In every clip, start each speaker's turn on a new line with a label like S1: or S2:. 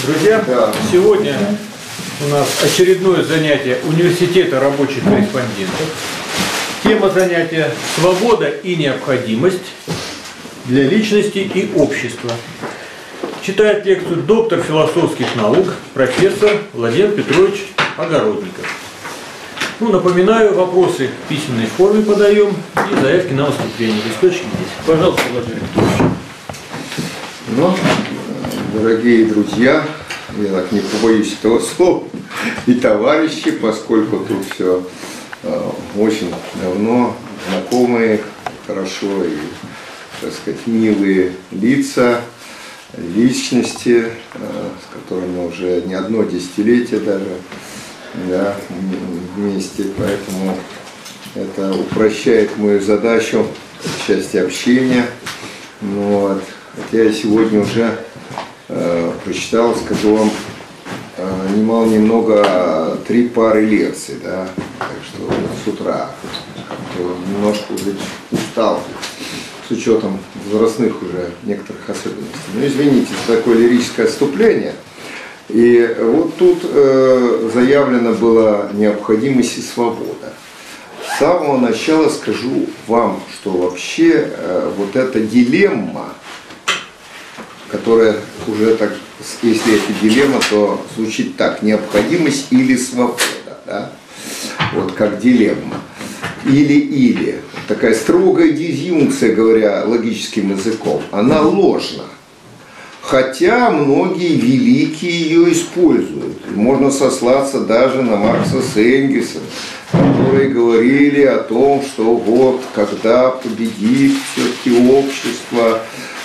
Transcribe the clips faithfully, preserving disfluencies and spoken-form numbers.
S1: Друзья, сегодня у нас очередное занятие университета рабочих корреспондентов. Тема занятия «Свобода и необходимость для личности и общества». Читает лекцию доктор философских наук, профессор Владимир Петрович Огородников. Ну, напоминаю, вопросы в письменной форме подаем и заявки на выступление. Листочки здесь. Пожалуйста, Владимир Петрович.
S2: Ну, дорогие друзья, я так не побоюсь этого слова, и товарищи, поскольку тут все э, очень давно знакомые, хорошо и, так сказать, милые лица, личности, э, с которыми уже не одно десятилетие даже, да, вместе, поэтому это упрощает мою задачу в части общения. Вот. Хотя я сегодня уже э, прочитал, скажу вам, э, немало-немного три пары лекций, да, так что с утра немножко уже устал, с учетом возрастных уже некоторых особенностей. Ну, извините за такое лирическое отступление. И вот тут э, заявлена была необходимость и свобода. С самого начала скажу вам, что вообще э, вот эта дилемма, которая уже так, если это дилемма, то звучит так: необходимость или свобода, да? Вот как дилемма. Или-или. Такая строгая дизъюнкция, говоря логическим языком, она ложна. Хотя многие великие ее используют. Можно сослаться даже на Маркса с Энгельсом, которые говорили о том, что вот когда победит все-таки общество,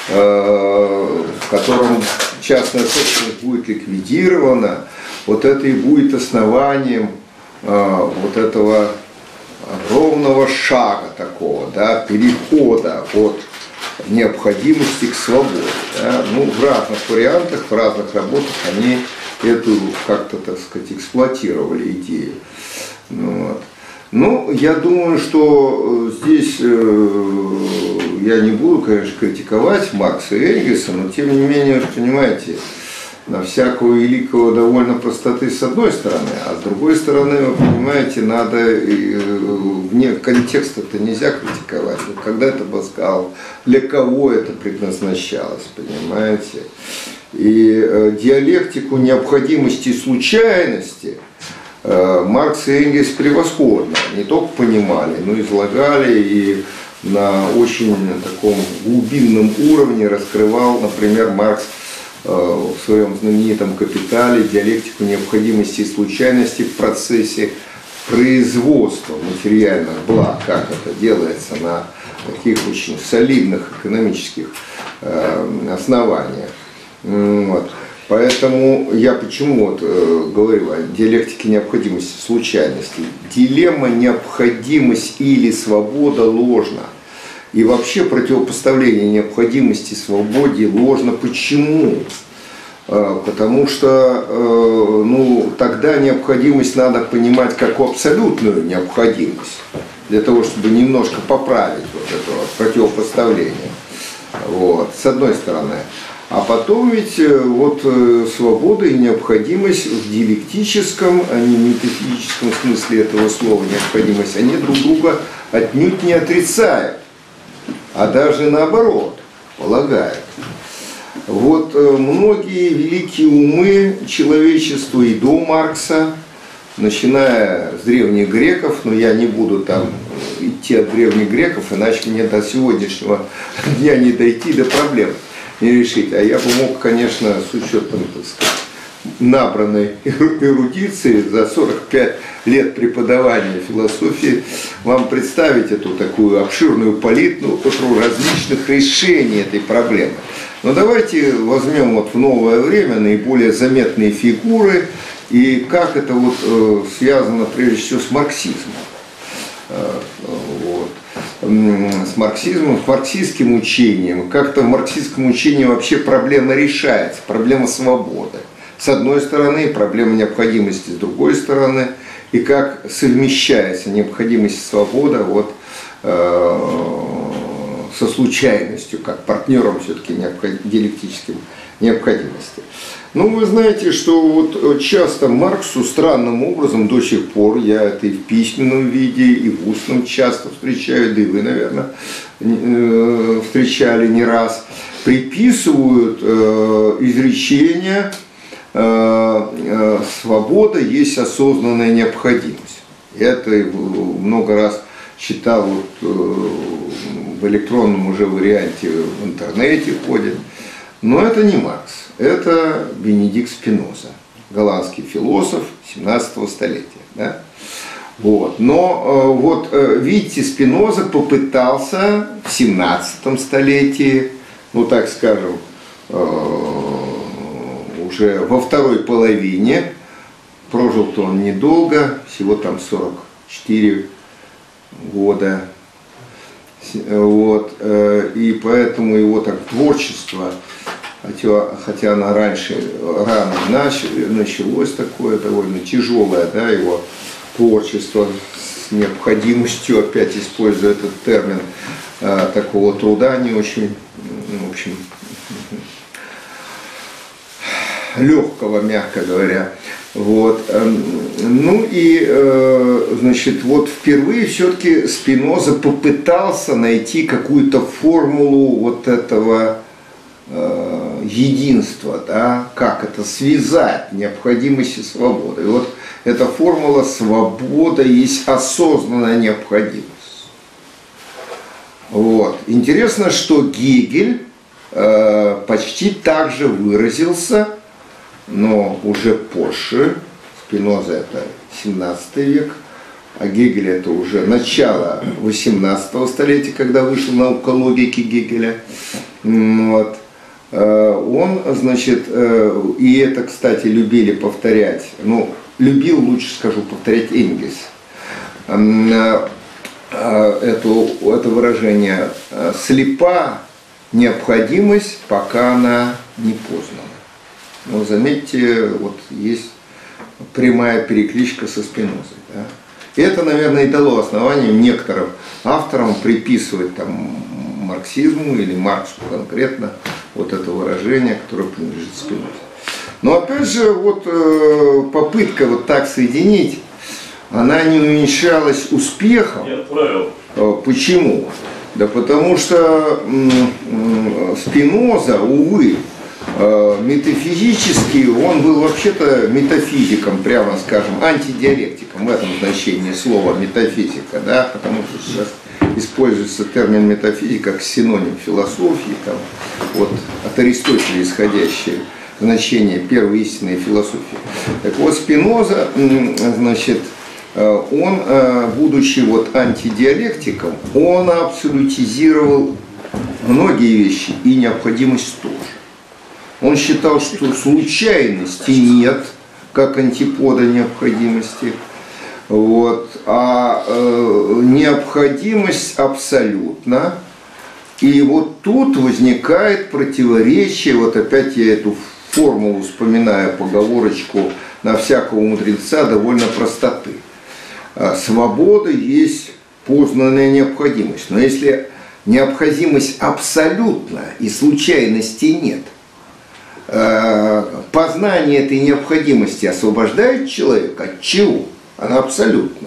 S2: в котором частная собственность будет ликвидирована, вот это и будет основанием вот этого ровного шага такого, да, перехода от необходимости к свободе. Да. Ну, в разных вариантах, в разных работах они эту как-то, так сказать, эксплуатировали идею. Вот. Ну, я думаю, что здесь э, я не буду, конечно, критиковать Маркса и Энгельса, но тем не менее, понимаете, на всякого великого довольно простоты с одной стороны, а с другой стороны, вы понимаете, надо э, вне контекста-то нельзя критиковать. Вот когда это бы сказал, для кого это предназначалось, понимаете? И э, диалектику необходимости и случайности Маркс и Энгельс превосходно не только понимали, но и излагали, и на очень таком глубинном уровне раскрывал, например, Маркс в своем знаменитом «Капитале» диалектику необходимости и случайности в процессе производства материальных благ, как это делается на таких очень солидных экономических основаниях. Вот. Поэтому я почему вот, э, говорю о диалектике необходимости случайности. Дилемма необходимость или свобода ложна. И вообще противопоставление необходимости свободе ложно. Почему? Э, потому что э, ну, тогда необходимость надо понимать как абсолютную необходимость, для того, чтобы немножко поправить вот это вот противопоставление. Вот, с одной стороны. А потом ведь вот свобода и необходимость в диалектическом, а не метафизическом смысле этого слова необходимость, они друг друга отнюдь не отрицают, а даже наоборот полагают. Вот многие великие умы человечества и до Маркса, начиная с древних греков, но я не буду там идти от древних греков, иначе мне до сегодняшнего дня не дойти до проблем. Не решить. А я бы мог, конечно, с учетом, так сказать, набранной эрудиции за сорок пять лет преподавания философии вам представить эту такую обширную палитру различных решений этой проблемы. Но давайте возьмем вот в новое время наиболее заметные фигуры и как это вот э, связано прежде всего с марксизмом. Э, вот. С марксизмом, с марксистским учением. Как-то в марксистском учении вообще проблема решается, проблема свободы. С одной стороны, проблема необходимости с другой стороны. И как совмещается необходимость и свобода вот, э, со случайностью, как партнером все-таки необход... диалектическим необходимости. Ну, вы знаете, что вот часто Марксу странным образом до сих пор, я это и в письменном виде, и в устном часто встречаю, да и вы, наверное, встречали не раз, приписывают э, изречение э, э, «свобода есть осознанная необходимость». Это много раз читал вот, э, в электронном уже варианте в интернете ходит. Но это не Маркс, это Бенедикт Спиноза, голландский философ семнадцатого столетия. Да? Вот. Но э, вот э, видите, Спиноза попытался в семнадцатом столетии, ну так скажем, э, уже во второй половине, прожил-то он недолго, всего там сорок четыре года. Вот, и поэтому его так творчество, хотя, хотя оно раньше, рано началось такое довольно тяжелое, да, его творчество с необходимостью, опять используя этот термин, такого труда не очень, в общем, легкого, мягко говоря. Вот. Ну и, значит, вот впервые все-таки Спиноза попытался найти какую-то формулу вот этого единства, да, как это связать необходимость и свободу. И вот эта формула «свобода есть осознанная необходимость». Вот. Интересно, что Гегель почти так же выразился, но уже позже. Спиноза это семнадцатый век, а Гегель это уже начало восемнадцатого столетия, когда вышла наука логики Гегеля. Вот. Он, значит, и это, кстати, любили повторять, ну, любил, лучше скажу, повторять Энгельс. Это, это выражение «слепа необходимость, пока она не познана». Но заметьте, вот есть прямая перекличка со Спинозой. Да? И это, наверное, и дало основание некоторым авторам приписывать там, марксизму или Марксу конкретно вот это выражение, которое принадлежит Спинозе. Но опять же, вот попытка вот так соединить, она не увенчалась успехом. Почему? Да потому что Спиноза, увы, метафизически он был вообще-то метафизиком, прямо скажем, антидиалектиком в этом значении слова метафизика, да, потому что сейчас используется термин метафизика как синоним философии, там, вот, от Аристотеля исходящее значение первой истинной философии. Так вот, Спиноза, значит, он, будучи вот антидиалектиком, он абсолютизировал многие вещи и необходимость тоже. Он считал, что случайности нет, как антипода необходимости, вот, а э, необходимость абсолютна. И вот тут возникает противоречие, вот опять я эту формулу вспоминаю, поговорочку на всякого мудреца довольно простоты. Свобода есть познанная необходимость, но если необходимость абсолютна и случайности нет, познание этой необходимости освобождает человека от чего? Она абсолютна.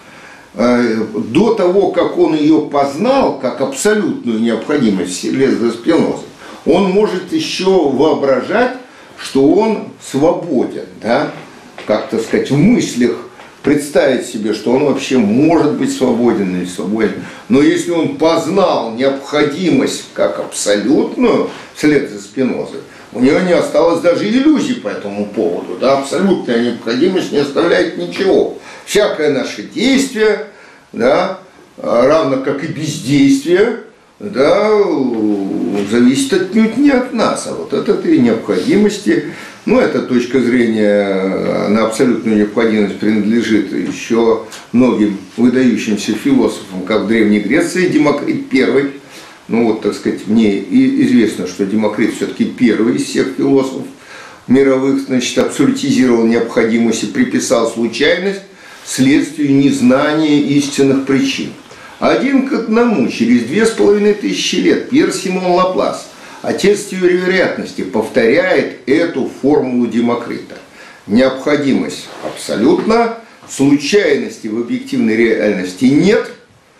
S2: До того, как он ее познал, как абсолютную необходимость, вслед за Спинозой, он может еще воображать, что он свободен, да? Как, так сказать, в мыслях представить себе, что он вообще может быть свободен или свободен. Но если он познал необходимость как абсолютную, вслед за Спинозой, у него не осталось даже иллюзий по этому поводу. Да? Абсолютная необходимость не оставляет ничего. Всякое наше действие, да, равно как и бездействие, да, зависит отнюдь не от нас, а вот от этой необходимости. Ну, эта точка зрения на абсолютную необходимость принадлежит еще многим выдающимся философам, как в Древней Греции Демокрит первый. Ну вот, так сказать, мне известно, что Демокрит все-таки первый из всех философов мировых, значит, абсолютизировал необходимость и приписал случайность следствию незнания истинных причин. Один к одному, через две с половиной тысячи лет, Пьер Симон Лаплас Отец теории вероятности повторяет эту формулу Демокрита. Необходимость абсолютно, случайности в объективной реальности нет.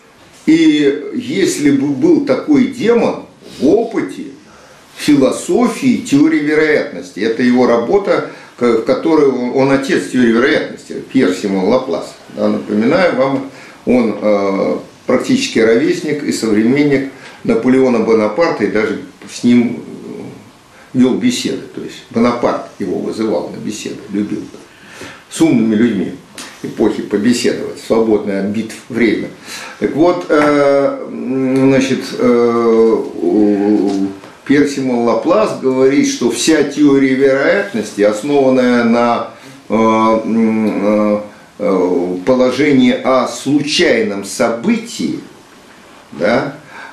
S2: И если бы был такой демон в опыте, философии, теории вероятности, это его работа, в которой он, он отец теории вероятности, Пьер Симон Лаплас. Да, напоминаю вам, он э, практически ровесник и современник Наполеона Бонапарта, и даже с ним вел беседы. То есть Бонапарт его вызывал на беседы, любил с умными людьми эпохи побеседовать, свободное от битв время. Так вот, э, значит, э, Пьер Симон Лаплас говорит, что вся теория вероятности, основанная на э, э, положении о случайном событии, да,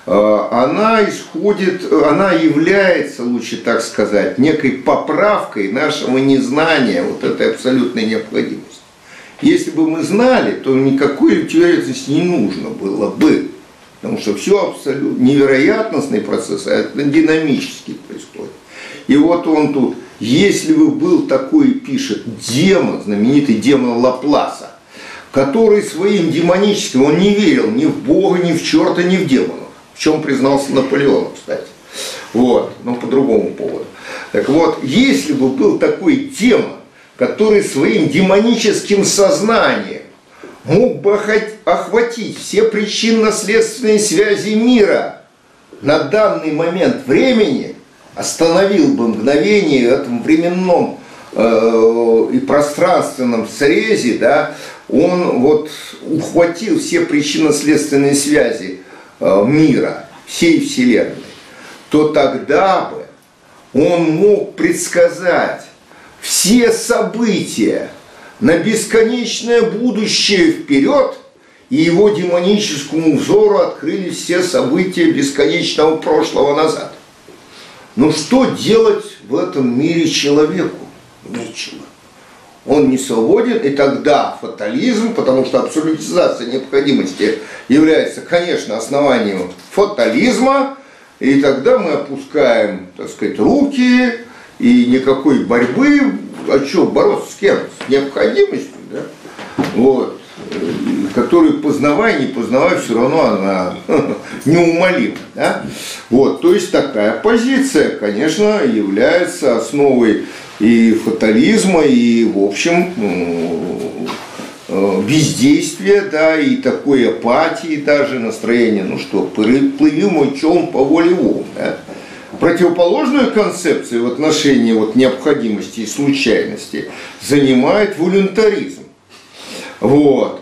S2: она исходит, она является, лучше так сказать, некой поправкой нашего незнания вот этой абсолютной необходимости. Если бы мы знали, то никакой теории вероятности не нужно было бы, потому что все абсолютно невероятностный процесс, а это динамически происходит. И вот он тут, если бы был такой, пишет, демон, знаменитый демон Лапласа, который своим демоническим, он не верил ни в Бога, ни в черта, ни в демона. В чем признался Наполеон, кстати. Вот, но по другому поводу. Так вот, если бы был такой демон, который своим демоническим сознанием мог бы охватить все причинно-следственные связи мира на данный момент времени, остановил бы мгновение в этом временном э, и пространственном срезе, да, он вот ухватил все причинно-следственные связи мира, всей Вселенной, то тогда бы он мог предсказать все события на бесконечное будущее вперед, и его демоническому взору открылись все события бесконечного прошлого назад. Но что делать в этом мире человеку? Нечего. Он не свободен, и тогда фатализм, потому что абсолютизация необходимости является, конечно, основанием фатализма, и тогда мы опускаем, так сказать, руки, и никакой борьбы, а что, бороться с кем? С необходимостью, да? Вот, которую познавая, не познавая, все равно она неумолима, да? Вот, то есть такая позиция, конечно, является основой и фатализма, и, в общем, бездействия, да, и такой апатии даже, настроения, ну что, плыви мой челн по воле волн, да. Противоположную концепцию в отношении вот необходимости и случайности занимает волюнтаризм. Вот.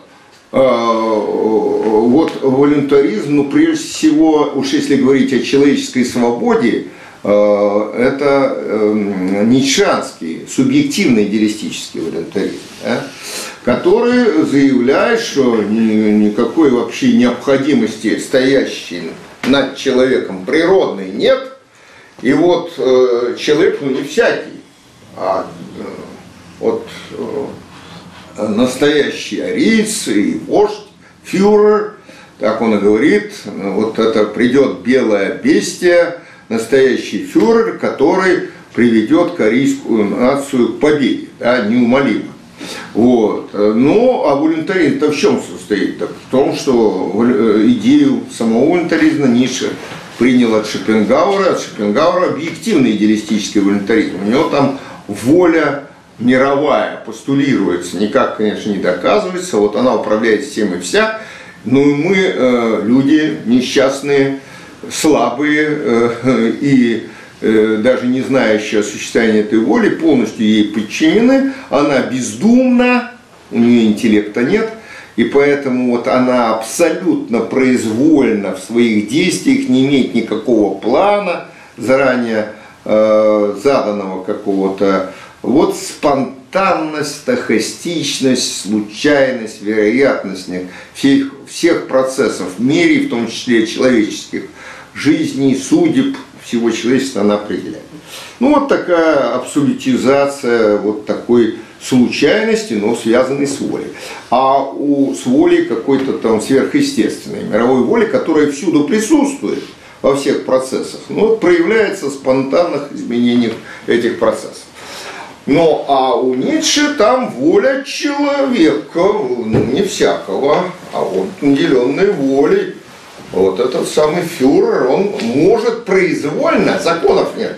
S2: Вот волюнтаризм, ну, прежде всего, уж если говорить о человеческой свободе, это ницшеанский, субъективный идеалистический волюнтаризм, да, который заявляет, что никакой вообще необходимости, стоящей над человеком, природной нет. И вот человек, ну не всякий, а вот настоящий ариец и вождь, фюрер, так он и говорит, вот это придет белое бестия, настоящий фюрер, который приведет корейскую нацию к победе, да, неумолимо. Вот. Но а волюнтаризм-то в чем состоит? Так, в том, что идею самого волюнтаризма Ницше принял от Шопенгауэра, от Шопенгауэра объективный идеалистический волюнтаризм. У него там воля мировая постулируется, никак, конечно, не доказывается, вот она управляет всем и вся, но мы, э, люди несчастные, слабые э, и э, даже не знающие о существовании этой воли, полностью ей подчинены, она бездумна, у нее интеллекта нет, и поэтому вот она абсолютно произвольна в своих действиях, не имеет никакого плана, заранее э, заданного какого-то. Вот спонтанность, стохастичность, случайность, вероятность всех, всех процессов в мире, в том числе человеческих, жизней, судеб всего человечества она определяет. Ну вот такая абсолютизация вот такой случайности, но связанной с волей. А у, с волей какой-то там сверхъестественной, мировой воли, которая всюду присутствует, во всех процессах, но проявляется в спонтанных изменениях этих процессов. Но а у Ницше там воля человека, ну не всякого, а вот наделенной волей. Вот этот самый фюрер, он может произвольно, законов нет,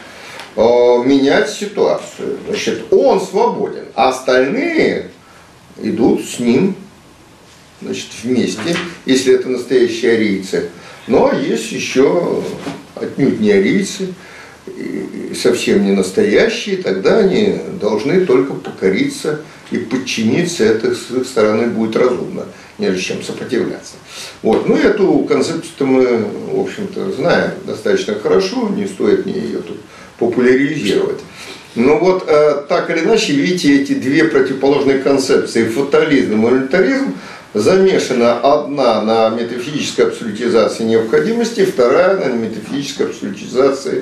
S2: менять ситуацию. Значит, он свободен, а остальные идут с ним, значит, вместе, если это настоящие арийцы. Но есть еще отнюдь не арийцы, совсем не настоящие, тогда они должны только покориться и подчиниться, это с их стороны будет разумно, нежели чем сопротивляться. Вот. Ну, эту концепцию мы, в общем-то, знаем достаточно хорошо, не стоит мне ее тут популяризировать. Но вот э, так или иначе, видите, эти две противоположные концепции, фатализм и монетаризм, замешана одна на метафизической абсолютизации необходимости, вторая на метафизической абсолютизации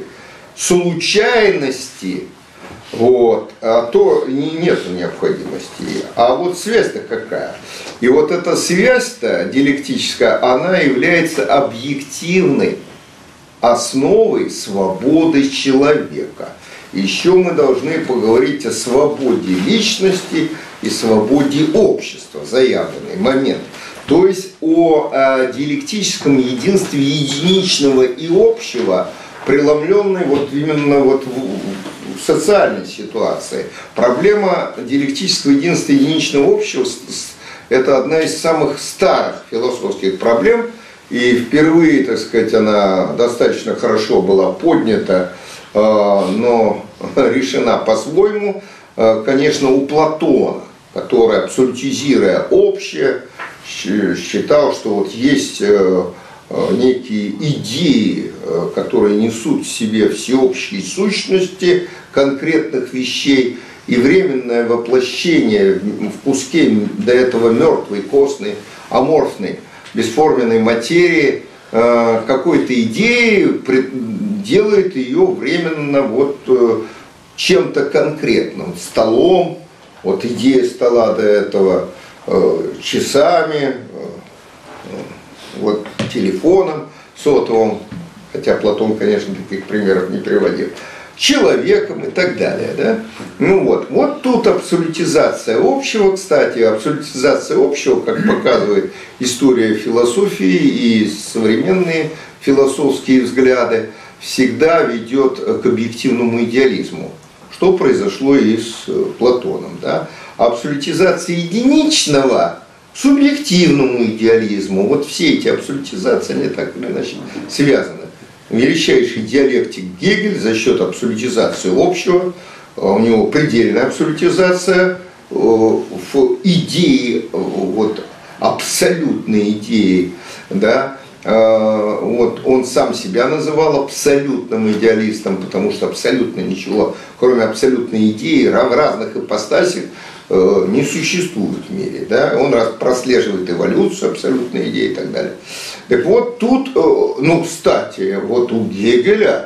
S2: случайности. Вот. А то нет необходимости. А вот связь-то какая? И вот эта связь-то диалектическая, она является объективной основой свободы человека. Еще мы должны поговорить о свободе личности и свободе общества, заявленный момент. То есть о, о диалектическом единстве единичного и общего, преломленной вот именно вот в, в социальной ситуации. Проблема диалектического единства единичного общего – это одна из самых старых философских проблем, и впервые, так сказать, она достаточно хорошо была поднята, но решена по-своему, конечно, у Платона, который, абсолютизируя общее, считал, что вот есть некие идеи, которые несут в себе всеобщие сущности конкретных вещей, и временное воплощение в куске до этого мертвой, костной, аморфной, бесформенной материи какой-то идеи делает ее временно вот чем-то конкретным, столом, вот идея стола до этого, часами, вот телефоном сотовым, хотя Платон, конечно, таких примеров не приводил, человеком и так далее. Да? Ну вот, вот тут абсолютизация общего, кстати, абсолютизация общего, как показывает история философии и современные философские взгляды, всегда ведет к объективному идеализму, что произошло и с Платоном. Да? Абсолютизация единичного к субъективному идеализму, вот все эти абсолютизации, они так или иначе связаны. Величайший диалектик Гегель за счет абсолютизации общего, у него предельная абсолютизация в идеи, вот, абсолютной идеи, да, вот он сам себя называл абсолютным идеалистом, потому что абсолютно ничего, кроме абсолютной идеи, в разных ипостасях не существует в мире. Да? Он прослеживает эволюцию абсолютной идеи и так далее. Так вот тут, ну, кстати, вот у Гегеля,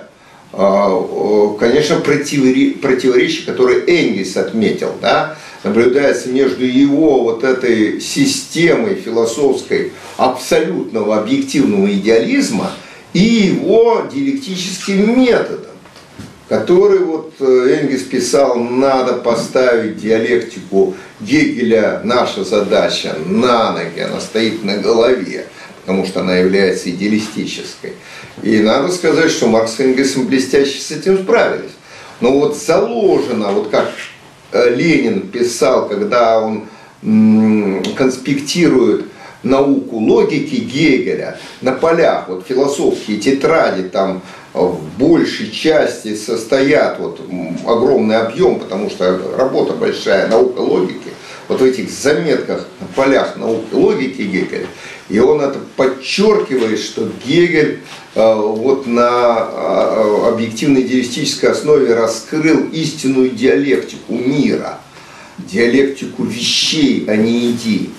S2: конечно, противоречие, которое Энгельс отметил, да, наблюдается между его вот этой системой философской абсолютного объективного идеализма и его диалектическим методом, который вот Энгельс писал, надо поставить диалектику Гегеля, наша задача, на ноги, она стоит на голове, потому что она является идеалистической. И надо сказать, что Маркс с Энгельсом блестяще с этим справились. Но вот заложено, вот как Ленин писал, когда он конспектирует науку логики Гегеля на полях, вот философские тетради там в большей части состоят, вот огромный объем, потому что работа большая, наука логики, вот в этих заметках на полях науки логики Гегеля, и он это подчеркивает, что Гегель вот на объективной идеалистической основе раскрыл истинную диалектику мира, диалектику вещей, а не идей.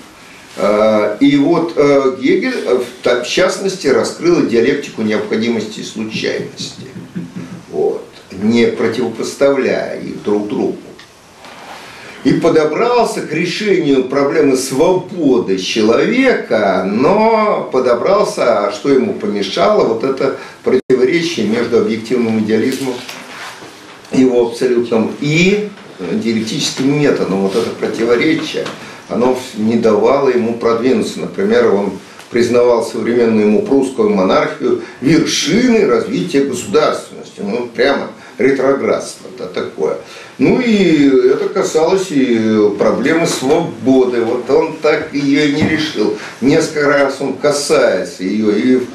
S2: И вот Гегель, в частности, раскрыл диалектику необходимости и случайности, вот, не противопоставляя их друг другу. и подобрался к решению проблемы свободы человека, но подобрался, а что ему помешало, вот это противоречие между объективным идеализмом, его абсолютным, и диалектическим методом. Вот это противоречие, оно не давало ему продвинуться. Например, он признавал современную ему прусскую монархию вершиной развития государственности. Ну, прямо ретроградство, да, такое. Ну и это касалось и проблемы свободы. Вот он так ее и не решил. Несколько раз он касается ее и в,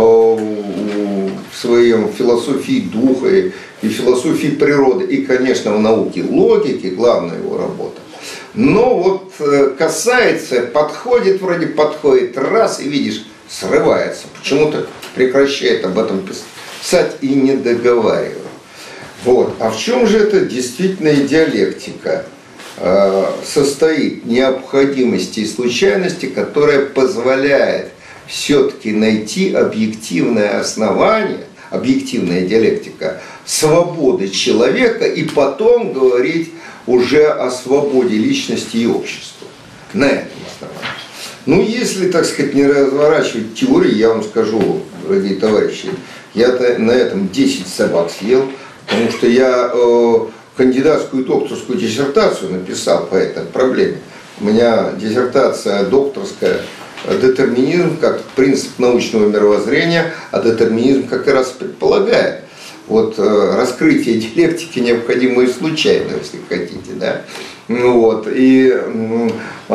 S2: в своем философии духа, и философии природы, и, конечно, в науке логики, главная его работа. Но вот касается, подходит, вроде подходит, раз, и видишь, срывается. Почему-то прекращает об этом писать и не договаривает. Вот. А в чем же это действительно диалектика э, состоит? Необходимости и случайности, которая позволяет все-таки найти объективное основание, объективная диалектика, свободы человека, и потом говорить уже о свободе личности и общества. На этом основании. Ну, если, так сказать, не разворачивать теории, я вам скажу, дорогие товарищи, я-то на этом десять собак съел, потому что я э, кандидатскую и докторскую диссертацию написал по этой проблеме. У меня диссертация докторская «Детерминизм как принцип научного мировоззрения», а детерминизм как раз предполагает вот, э, раскрытие диалектики необходимо и случайно, если хотите, да. Вот, и э,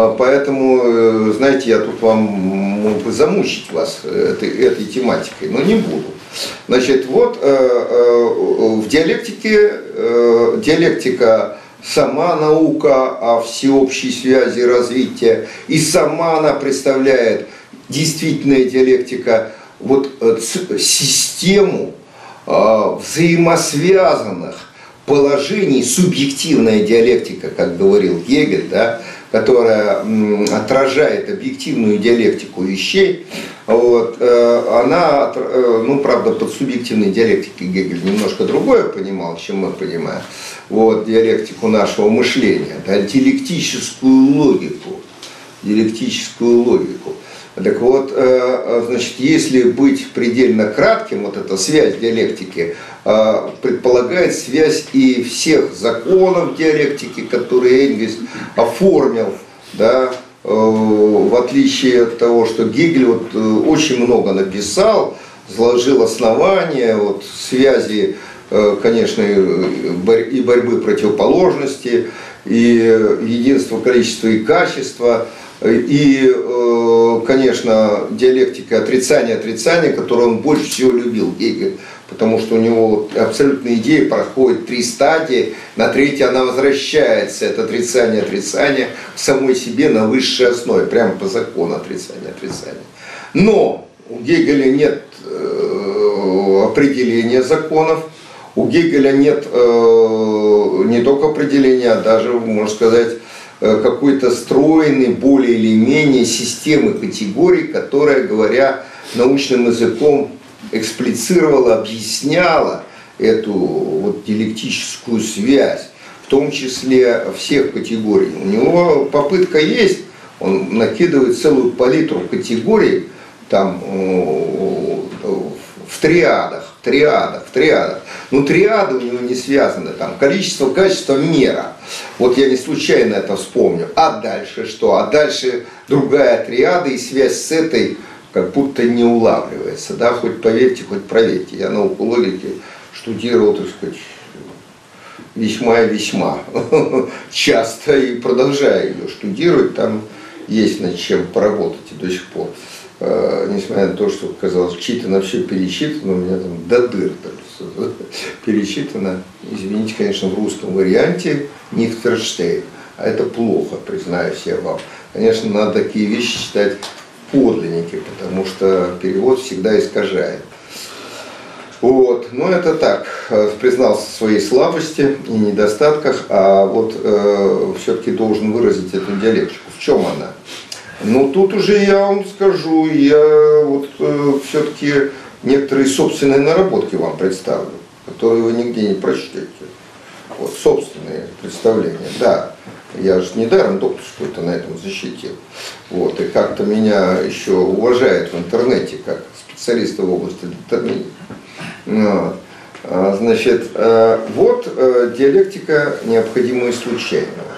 S2: поэтому, знаете, я тут вам мог бы замучить вас этой, этой тематикой, но не буду. Значит, вот э, э, в диалектике, э, диалектика сама наука о всеобщей связи развития, и сама она представляет, действительная диалектика, вот э, систему э, взаимосвязанных положений, субъективная диалектика, как говорил Гегель, да, которая м, отражает объективную диалектику вещей. Вот, э, она, э, ну, правда, под субъективной диалектикой Гегель немножко другое понимал, чем мы понимаем. Вот, диалектику нашего мышления, да, диалектическую логику, диалектическую логику. Так вот, э, значит, если быть предельно кратким, вот эта связь диалектики э, предполагает связь и всех законов диалектики, которые Энгельс оформил, да, в отличие от того, что Гегель вот очень много написал, заложил основания вот, связи, конечно, и борьбы противоположности, и единства количества и качества, и, конечно, диалектика отрицания-отрицания, которую он больше всего любил, Гегель. Потому что у него абсолютная идея проходит три стадии, на третьей она возвращается, это отрицание, отрицание в самой себе на высшей основе, прямо по закону отрицания, отрицания. Но у Гегеля нет э, определения законов, у Гегеля нет э, не только определения, а даже, можно сказать, э, какой-то стройной, более или менее системы категорий, которая, говоря научным языком, эксплицировала, объясняла эту вот диалектическую связь, в том числе всех категорий. У него попытка есть, он накидывает целую палитру категорий там в триадах, в триадах, в триадах. Но триады у него не связаны, там количество, качество, мера. Вот я не случайно это вспомню. А дальше что? А дальше другая триада, и связь с этой как будто не улавливается, да, хоть поверьте, хоть проверьте. Я науку логики штудировал, так сказать, весьма и весьма часто и продолжаю ее штудировать, там есть над чем поработать и до сих пор. Несмотря на то, что казалось, читано, все перечитано, у меня там до дыр перечитано, извините, конечно, в русском варианте Нихтерштейн, а это плохо, признаюсь я вам. Конечно, надо такие вещи читать подлинники, потому что перевод всегда искажает. Вот. Но это так, признался в своей слабости и недостатках, а вот э, все-таки должен выразить эту диалектику. В чем она? Ну, тут уже я вам скажу, я вот э, все-таки некоторые собственные наработки вам представлю, которые вы нигде не прочтете. Вот, собственные представления, да. Я же недаром докторскую-то на этом защитил. Вот, и как-то меня еще уважают в интернете как специалиста в области детерминизма. Вот. Значит, вот диалектика необходимого и случайного.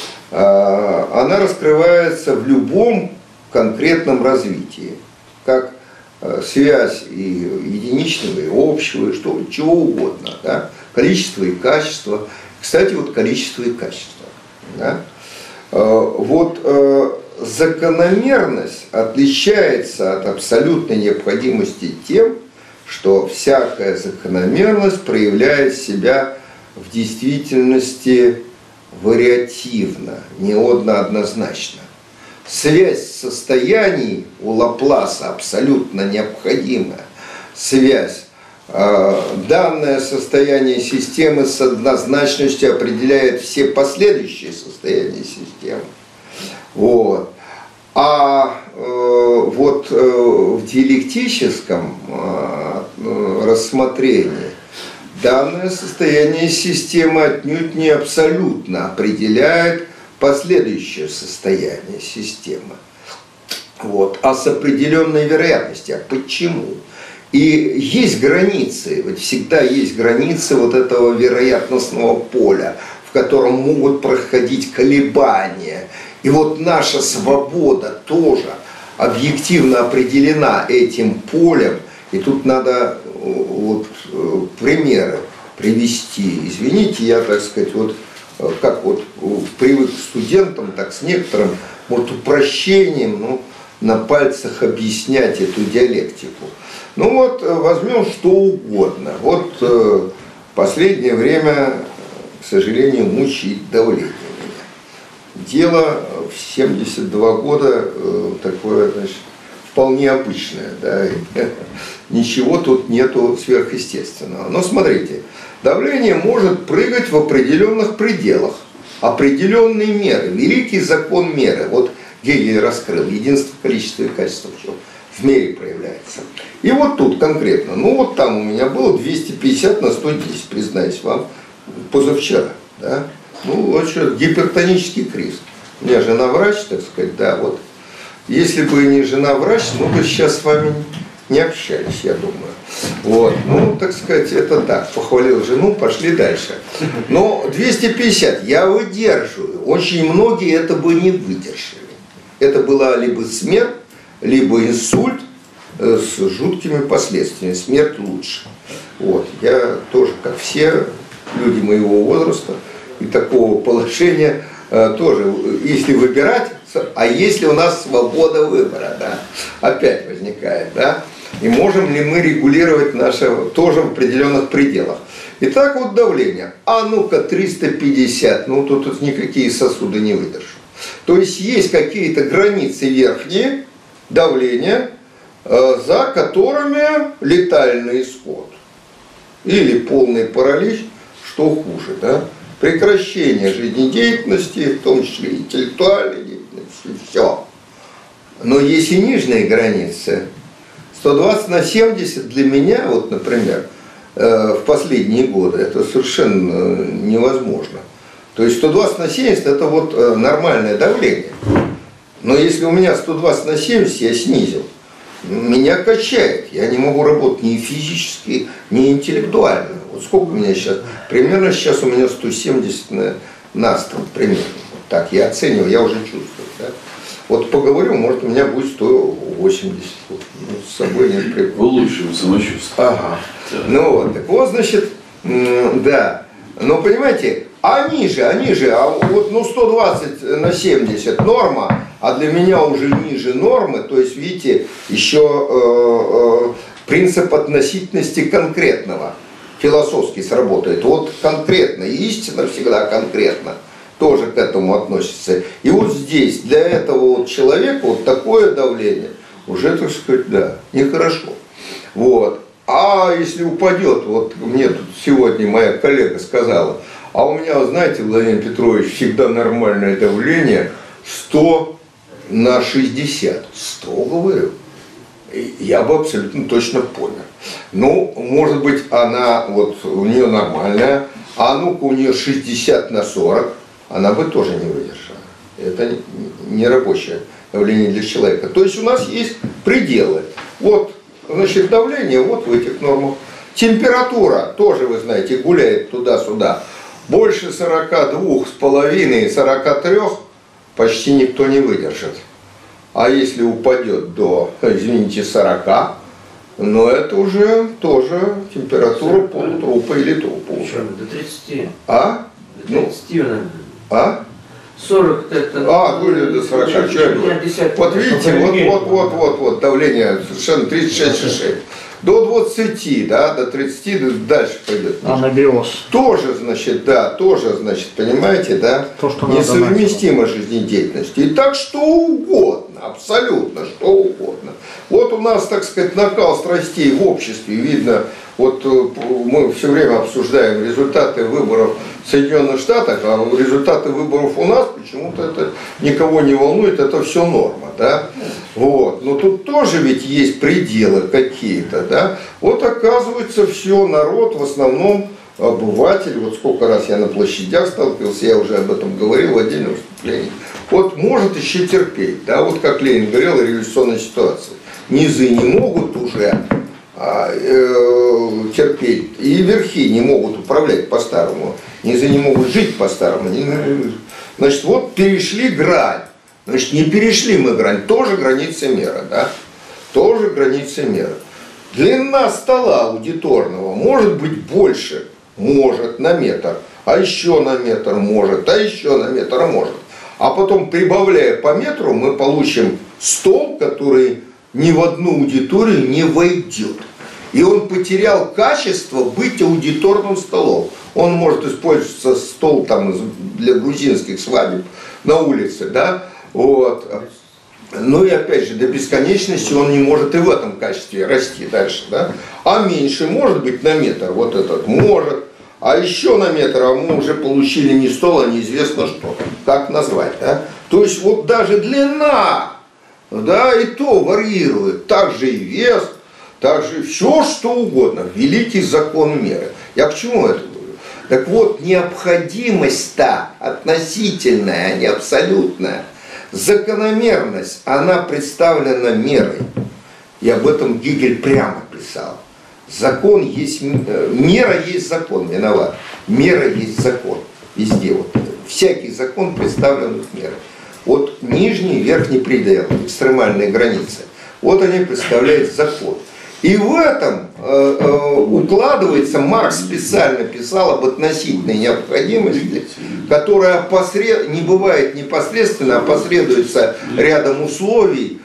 S2: Она раскрывается в любом конкретном развитии, как связь и единичного, и общего, и что, чего угодно. Да? Количество и качество. Кстати, вот количество и качество. Да? Вот закономерность отличается от абсолютной необходимости тем, что всякая закономерность проявляет себя в действительности вариативно, не однозначно. Связь состояний у Лапласа абсолютно необходимая. Связь. Данное состояние системы с однозначностью определяет все последующие состояния системы. Вот. А э, вот э, в диалектическом э, рассмотрении данное состояние системы отнюдь не абсолютно определяет последующее состояние системы. Вот. А с определенной вероятностью. А почему? И есть границы, вот всегда есть границы вот этого вероятностного поля, в котором могут проходить колебания. И вот наша свобода тоже объективно определена этим полем. И тут надо вот примеры привести. Извините, я, так сказать, вот как вот привык к студентам, так с некоторым вот упрощением, ну, на пальцах объяснять эту диалектику. Ну вот возьмем что угодно. Вот в последнее время, к сожалению, мучает давление меня. Дело в семьдесят два года такое, значит, вполне обычное. Да? Ничего тут нету сверхъестественного. Но смотрите, давление может прыгать в определенных пределах. Определенные меры. Великий закон меры. Вот Гегель раскрыл. Единство количества и качества в чем? В мере проявляется. И вот тут конкретно, ну вот там у меня было двести пятьдесят на сто десять, признаюсь вам, позавчера. Да? Ну вот что, гипертонический криз. У меня жена врач, так сказать, да, вот. Если бы не жена врач, мы бы сейчас с вами не общались, я думаю. Вот, ну, так сказать, это так, похвалил жену, пошли дальше. Но двести пятьдесят я выдерживаю, очень многие это бы не выдержали. Это была либо смерть, либо инсульт с жуткими последствиями. Смерть лучше. Вот. Я тоже, как все люди моего возраста и такого положения, тоже, если выбирать, а если у нас свобода выбора, да, опять возникает, да, и можем ли мы регулировать наше тоже в определенных пределах. Итак, вот давление. А ну-ка, триста пятьдесят, ну тут, тут никакие сосуды не выдержу. То есть есть какие-то границы верхние давления, за которыми летальный исход. Или полный паралич, что хуже, да? Прекращение жизнедеятельности, в том числе интеллектуальной деятельности, все. Но есть и нижние границы. сто двадцать на семьдесят для меня, вот, например, в последние годы, это совершенно невозможно. То есть сто двадцать на семьдесят это вот нормальное давление. Но если у меня сто двадцать на семьдесят, я снизил, меня качает. Я не могу работать ни физически, ни интеллектуально. Вот сколько у меня сейчас? Примерно сейчас у меня сто семьдесят на, на сто, примерно. Вот так я оцениваю, я уже чувствую. Да? Вот поговорю, может у меня будет сто восемьдесят. Ну, с собой нет прикола.
S3: Вы улучшим самочувствие.
S2: Ага. Да. Ну вот, так вот, значит, да. Но понимаете, а ниже, а ниже, а вот ну, сто двадцать на семьдесят норма, а для меня уже ниже нормы, то есть, видите, еще э, э, принцип относительности конкретного философски сработает. Вот конкретно, истина всегда конкретно, тоже к этому относится. И вот здесь, для этого вот человека вот такое давление, уже, так сказать, да, нехорошо. Вот. А если упадет, вот мне тут сегодня моя коллега сказала, а у меня, знаете, Владимир Петрович, всегда нормальное давление сто на шестьдесят. сто, говорю. Я бы абсолютно точно понял. Ну, может быть, она, вот у нее нормальная, а ну-ка у нее шестьдесят на сорок. она бы тоже не выдержала. Это не рабочее давление для человека. То есть у нас есть пределы. Вот, значит, давление вот в этих нормах. Температура тоже, вы знаете, гуляет туда-сюда. Больше сорока двух с половиной, сорока трёх почти никто не выдержит. А если упадет до, извините, сорока, но это уже тоже температура полутрупа или трупа уже.
S3: До тридцати.
S2: А?
S3: До тридцати, наверное.
S2: А?
S3: сорок это...
S2: А, были до сорока. Вот видите, вот, вот, вот, вот, вот, давление совершенно тридцать шесть целых шесть десятых. До двадцати, да, до тридцати, дальше пойдет.
S4: Анабиоз.
S2: Тоже, значит, да, тоже, значит, понимаете, да,
S4: то, что
S2: несовместимо с жизнедеятельностью. И так что угодно, абсолютно что угодно. Вот у нас, так сказать, накал страстей в обществе, видно, вот мы все время обсуждаем результаты выборов в Соединенных Штатах, а результаты выборов у нас почему-то это никого не волнует, это все норма, да. Вот. Но тут тоже ведь есть пределы какие-то, да. Вот оказывается все, народ в основном обыватель, вот сколько раз я на площадях сталкивался, я уже об этом говорил в отдельном выступлении, вот может еще терпеть, да, вот как Ленин говорил о революционной ситуации. Низы не могут уже а, э, терпеть, и верхи не могут управлять по-старому, низы не могут жить по-старому. Значит, вот перешли грань. Значит, не перешли мы грань, тоже граница мира, да, тоже граница мира. Длина стола аудиторного может быть больше, может, на метр, а еще на метр может, а еще на метр может. А потом, прибавляя по метру, мы получим стол, который ни в одну аудиторию не войдет. И он потерял качество быть аудиторным столом. Он может использоваться стол там для грузинских свадеб на улице, да, вот. Ну и опять же, до бесконечности он не может и в этом качестве расти дальше, да. А меньше может быть на метр, вот этот может. А еще на метр, а мы уже получили не стол, а неизвестно что. Как назвать, да? То есть вот даже длина, да, и то варьирует. Также и вес, также все что угодно. Великий закон меры. Я к чему это говорю? Так вот, необходимость-то относительная, а не абсолютная. Закономерность, она представлена мерой. И об этом Гегель прямо писал. Закон есть, мера есть закон, виноват. Мера есть закон. Везде вот. Всякий закон представлен в мерой. Вот нижний, верхний предел, экстремальные границы. Вот они представляют закон. И в этом э, э, укладывается, Маркс специально писал об относительной необходимости, которая посред... не бывает непосредственно, а посредуется рядом условий,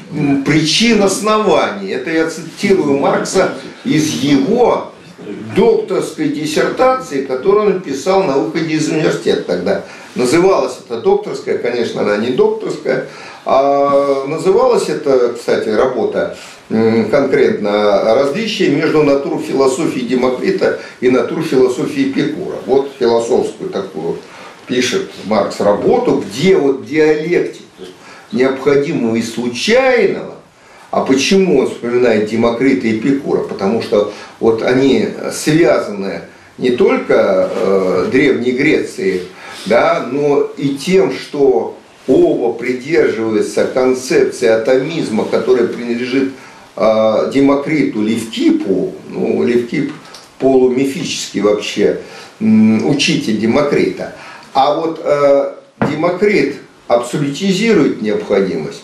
S2: причин, оснований. Это я цитирую Маркса из его докторской диссертации, которую он писал на выходе из университета тогда. Называлась это докторская, конечно, она не докторская, а называлась это, кстати, работа конкретно «Различие между натурфилософией Демокрита и натурфилософией Эпикура». Вот философскую такую пишет Маркс работу, где вот диалектику необходимого и случайного. А почему он вспоминает Демокрита и Эпикура? Потому что вот они связаны не только э, Древней Грецией, да, но и тем, что оба придерживаются концепции атомизма, которая принадлежит э, Демокриту Левкипу. Ну, Левкип полумифический вообще э, учитель Демокрита. А вот э, Демокрит абсолютизирует необходимость,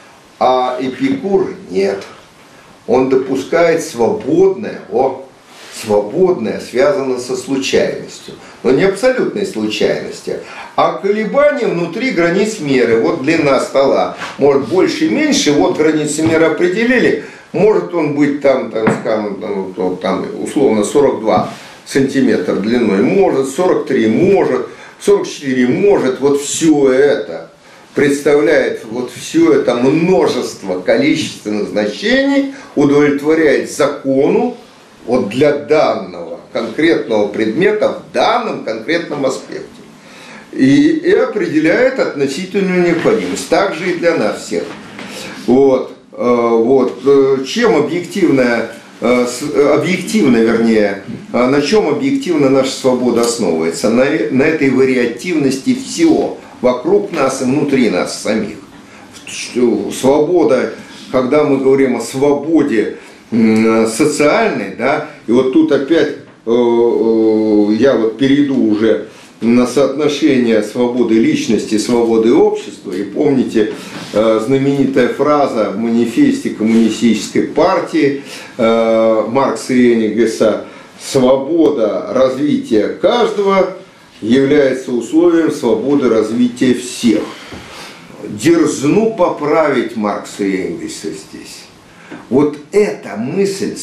S2: а Эпикур нет. Он допускает свободное, о, свободное связано со случайностью. Но не абсолютной случайности, а колебания внутри границ меры. Вот длина стола может больше и меньше, вот границы меры определили. Может он быть там, там, скажем, там, там условно сорок два сантиметра длиной, может сорок три, может сорок четыре, может. Вот все это представляет, вот все это множество количественных значений, удовлетворяет закону вот для данного конкретного предмета в данном конкретном аспекте. И, и определяет относительную необходимость. Так же и для нас всех. Вот. Вот. Чем объективная объективно, вернее, на чем объективно наша свобода основывается? На, на этой вариативности всего вокруг нас и внутри нас самих. Свобода, когда мы говорим о свободе социальной, да, и вот тут опять я вот перейду уже на соотношение свободы личности, свободы общества. И помните знаменитая фраза в манифесте Коммунистической партии Маркса и Энгельса: «Свобода развития каждого является условием свободы развития всех». Дерзну поправить Маркса и Энгельса здесь. Вот эта мысль,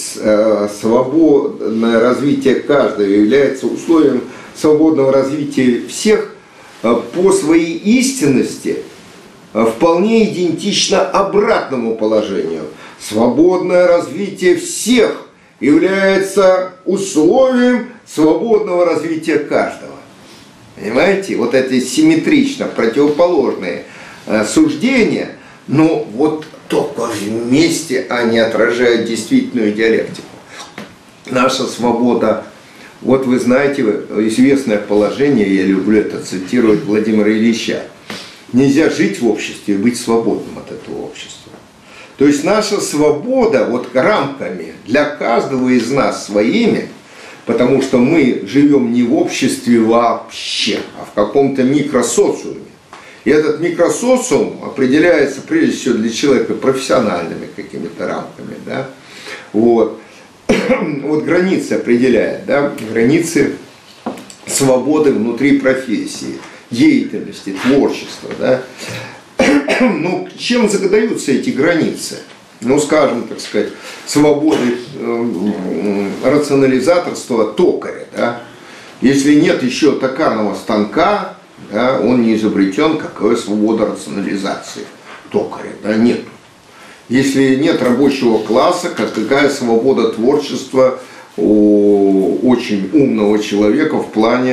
S2: свободное развитие каждого является условием свободного развития всех, по своей истинности вполне идентично обратному положению. Свободное развитие всех является условием свободного развития каждого. Понимаете? Вот это симметрично противоположные суждения, но вот только вместе они отражают действительную диалектику. Наша свобода, вот вы знаете известное положение, я люблю это цитировать, Владимира Ильича: нельзя жить в обществе и быть свободным от этого общества. То есть наша свобода вот рамками для каждого из нас своими, потому что мы живем не в обществе вообще, а в каком-то микросоциуме. И этот микросоциум определяется прежде всего для человека профессиональными какими-то рамками, да? Вот. Вот границы определяет, да? Границы свободы внутри профессии, деятельности, творчества, да? Ну, чем задаются эти границы? Ну, скажем, так сказать, свободы э, рационализаторства токаря, да? Если нет еще токарного станка, да, он не изобретен, какая свобода рационализации токаря, да, нет. Если нет рабочего класса, какая свобода творчества у очень умного человека в плане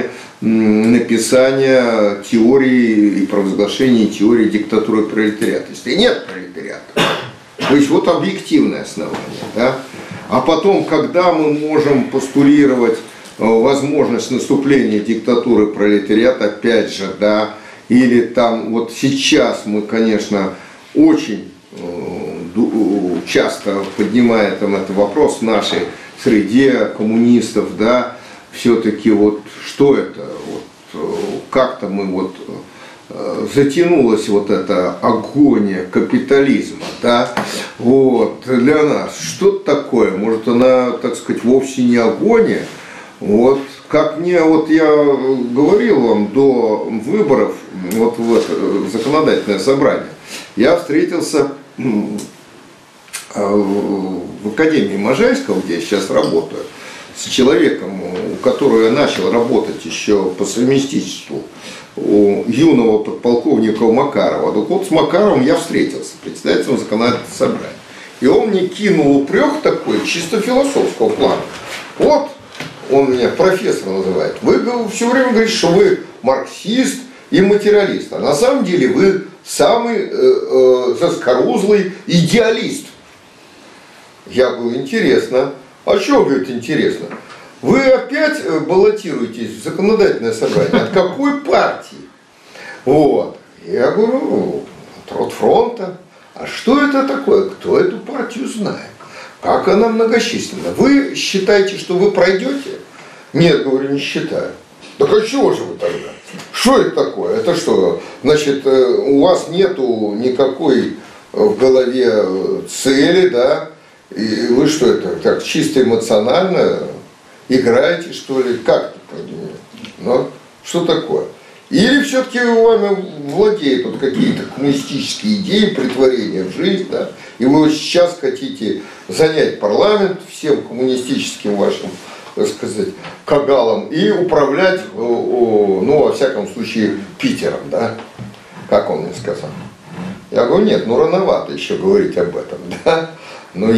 S2: написания теории и провозглашения теории диктатуры пролетариата. Если нет пролетариата, то есть вот объективное основание, да. А потом, когда мы можем постулировать возможность наступления диктатуры пролетариата, опять же, да, или там вот сейчас мы, конечно, очень часто поднимаем там этот вопрос в нашей среде коммунистов, да, все-таки вот что это, вот, как-то мы вот затянулась вот эта агония капитализма, да, вот, для нас, что такое, может она, так сказать, вовсе не агония. Вот, как мне, вот я говорил вам до выборов, вот в это законодательное собрание, я встретился в Академии Можайского, где я сейчас работаю, с человеком, у которого я начал работать еще по совместительству, у юного подполковника Макарова. Так вот с Макаровым я встретился, председателем законодательного собрания. И он мне кинул упрек такой, чисто философского плана. Вот, он меня профессор называет. Вы все время говорите, что вы марксист и материалист. А на самом деле вы самый э, э, заскорузлый идеалист. Я говорю, интересно. А что, говорит, интересно? Вы опять баллотируетесь в законодательное собрание. От какой партии? Вот. Я говорю, от фронта. А что это такое? Кто эту партию знает? Как она многочисленна? Вы считаете, что вы пройдете? Нет, говорю, не считаю. Так а чего же вы тогда? Что это такое? Это что? Значит, у вас нету никакой в голове цели, да? И вы что это, так чисто эмоционально играете, что ли? Как это? Ну, что такое? Или все-таки вами владеют вот какие-то коммунистические идеи, притворения в жизнь, да? И вы сейчас хотите занять парламент всем коммунистическим вашим, так сказать, кагалом и управлять, ну, во всяком случае, Питером, да? Как он мне сказал? Я говорю, нет, ну рановато еще говорить об этом, да? Но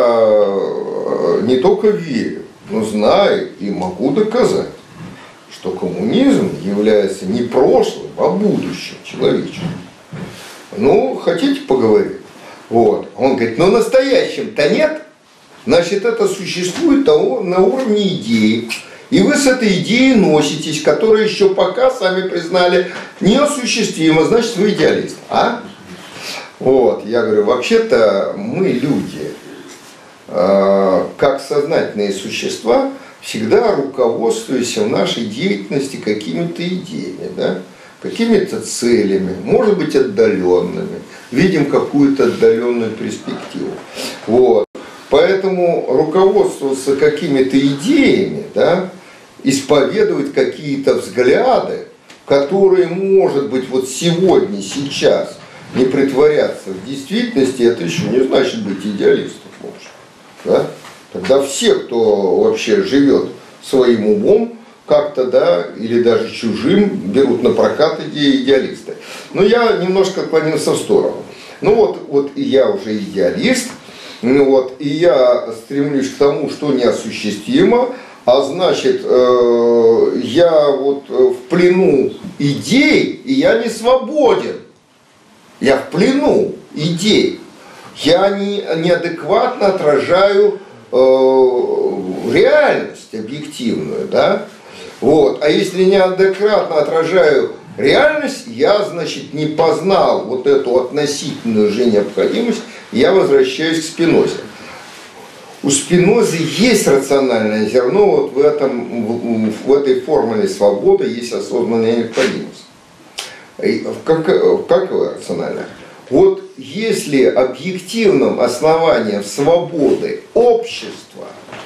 S2: я не только верю, но знаю и могу доказать, что коммунизм является не прошлым, а будущим человечеством. Ну, хотите поговорить? Вот. Он говорит, ну настоящем-то нет. значит, это существует на уровне идеи. И вы с этой идеей носитесь, которая еще пока, сами признали, неосуществима, значит, вы идеалист. А? Вот, я говорю, вообще-то мы люди, э, как сознательные существа, всегда руководствуемся в нашей деятельности какими-то идеями, да? Какими-то целями, может быть, отдаленными, видим какую-то отдаленную перспективу. Вот. Поэтому руководствоваться какими-то идеями, да, исповедовать какие-то взгляды, которые, может быть, вот сегодня, сейчас не притворяться в действительности, это еще не значит быть идеалистом. Да? Тогда все, кто вообще живет своим умом, как-то, да, или даже чужим, берут на прокат идеи идеалисты. Но я немножко отклонился в сторону. Ну вот, вот и я уже идеалист, ну вот, и я стремлюсь к тому, что неосуществимо, а значит, э, я вот в плену идей, и я не свободен. Я в плену идей. Я не, неадекватно отражаю э, реальность объективную, да? Вот. А если неадекватно отражаю реальность, я, значит, не познал вот эту относительную же необходимость, я возвращаюсь к Спинозе. У Спинозы есть рациональное зерно, вот в, этом, в, в этой формуле свободы есть осознанная необходимость. Как, как рационально? Вот если объективным основанием свободы общества,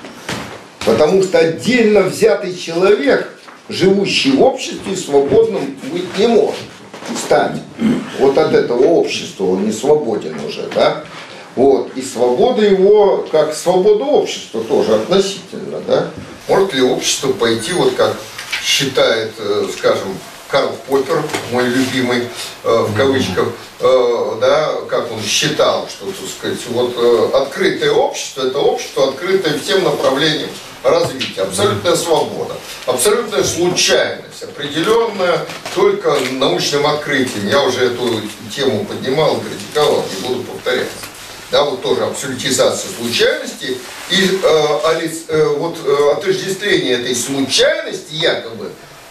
S2: потому что отдельно взятый человек, живущий в обществе, свободным быть не может. Кстати, вот от этого общества он не свободен уже, да? Вот. И свобода его, как свобода общества, тоже относительно, да? Может ли общество пойти, вот как считает, скажем, Карл Поппер, мой любимый, в кавычках, да, как он считал, что, так сказать, вот открытое общество, это общество, открытое всем направлениям развития, абсолютная свобода, абсолютная случайность, определенная только научным открытием. Я уже эту тему поднимал, критиковал, не буду повторяться. Да, вот тоже абсолютизация случайности и э, алис, э, вот, э, отождествление этой случайности якобы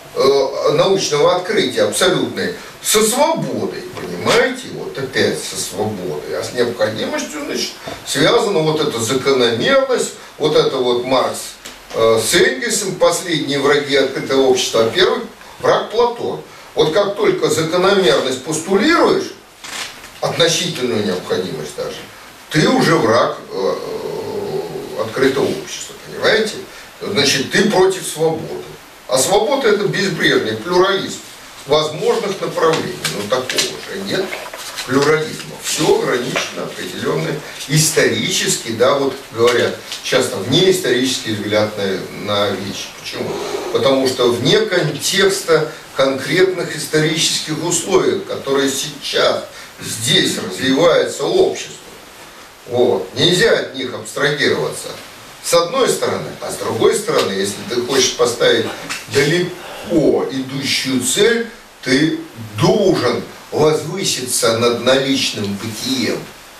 S2: э, научного открытия абсолютной со свободой, понимаете, вот опять со свободой, а с необходимостью, значит, связана вот эта закономерность, вот это вот Маркс э, с Энгельсом, последние враги открытого общества, а первый враг Платон. Вот как только закономерность постулируешь, относительную необходимость даже, ты уже враг э, открытого общества, понимаете? Значит, ты против свободы. А свобода — это безбрежный плюрализм возможных направлений. Но такого же нет плюрализма. Все ограничено определенным исторически, да, вот говорят часто внеисторический взгляд на, на вещи. Почему? Потому что вне контекста конкретных исторических условий, которые сейчас здесь развивается общество. Вот. Нельзя от них абстрагироваться. С одной стороны, а с другой стороны, если ты хочешь поставить далеко идущую цель, ты должен возвыситься над наличным бытием,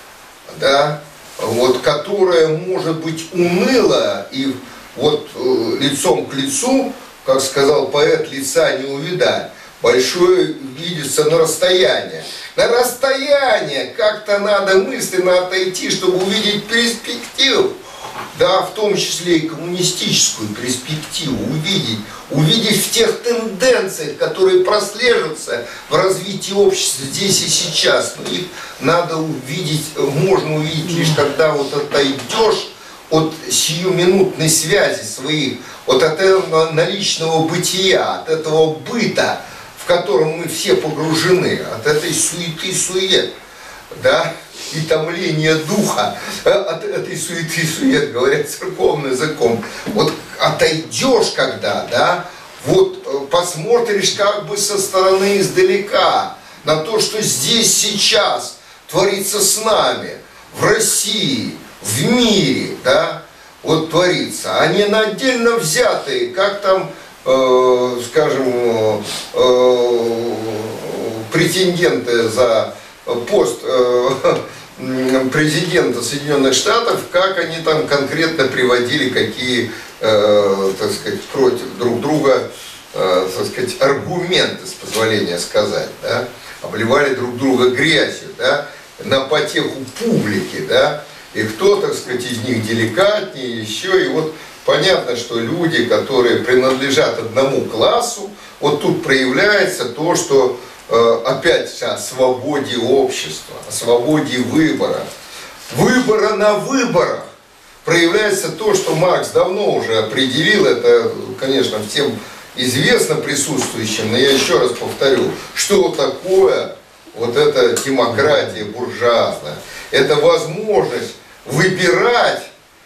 S2: да, вот, которое может быть уныло и вот э, лицом к лицу, как сказал поэт, лица не увидать. Большое видится на расстоянии. На расстояние как-то надо мысленно отойти, чтобы увидеть перспективу. Да, в том числе и коммунистическую перспективу увидеть. Увидеть в тех тенденциях, которые прослеживаются в развитии общества здесь и сейчас. Но их надо увидеть, можно увидеть лишь когда вот отойдешь от сиюминутной связи своих, вот от этого наличного бытия, от этого быта, в котором мы все погружены, от этой суеты сует, да, и томления духа, от этой суеты сует, говорят церковным языком. Вот отойдешь когда, да, вот посмотришь как бы со стороны издалека на то, что здесь сейчас творится с нами, в России, в мире, да, вот творится, а не на отдельно взятые, как там, э, скажем, э, претенденты за пост э, президента Соединенных Штатов, как они там конкретно приводили какие, э, так сказать, против друг друга, э, так сказать, аргументы, с позволения сказать, да, обливали друг друга грязью, да, на потеху публики, да, и кто, так сказать, из них деликатнее, еще, и вот понятно, что люди, которые принадлежат одному классу, вот тут проявляется то, что э, опять о свободе общества, о свободе выбора, выбора на выборах. Проявляется то, что Маркс давно уже определил, это, конечно, всем известно присутствующим, но я еще раз повторю, что такое вот эта демократия буржуазная. Это возможность выбирать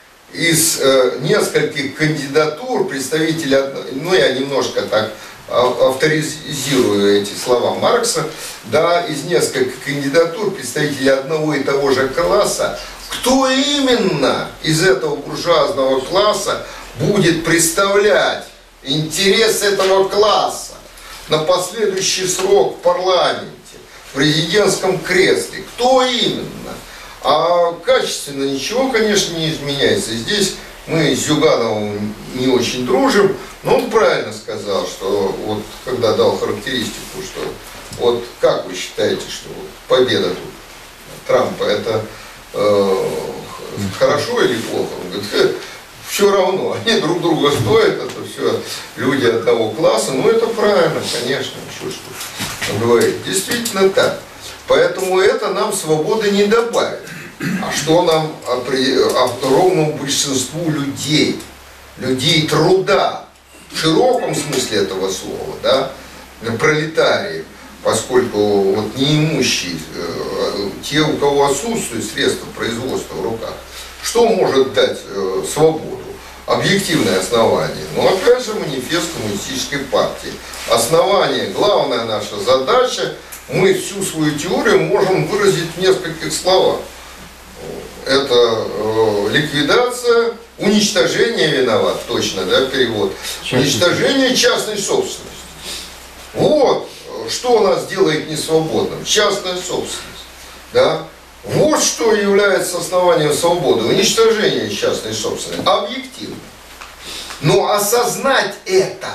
S2: из э, нескольких кандидатур представителей, ну я немножко так авторизирую эти слова Маркса, да, из нескольких кандидатур представителей одного и того же класса, кто именно из этого буржуазного класса будет представлять интерес этого класса на последующий срок в парламенте, в президентском кресле. Кто именно? А качественно ничего, конечно, не изменяется. Здесь мы с Зюгановым не очень дружим, но он правильно сказал, что вот когда дал характеристику, что вот как вы считаете, что победа тут Трампа это э, хорошо или плохо? Он говорит, все равно, они друг друга стоят, это все люди одного класса, ну это правильно, конечно, еще что он говорит. Действительно так. Поэтому это нам свободы не добавит. А что нам огромному большинству людей, людей труда, в широком смысле этого слова, да, пролетарии, поскольку вот неимущие, те, у кого отсутствуют средства производства в руках, что может дать свободу? Объективное основание. Но опять же манифест коммунистической партии. Основание, главная наша задача, мы всю свою теорию можем выразить в нескольких словах. Это э, ликвидация, уничтожение виноват, точно, да, перевод. Частный. Уничтожение частной собственности. Вот что нас делает несвободным. Частная собственность. Да? Вот что является основанием свободы. Уничтожение частной собственности. Объективно. Но осознать это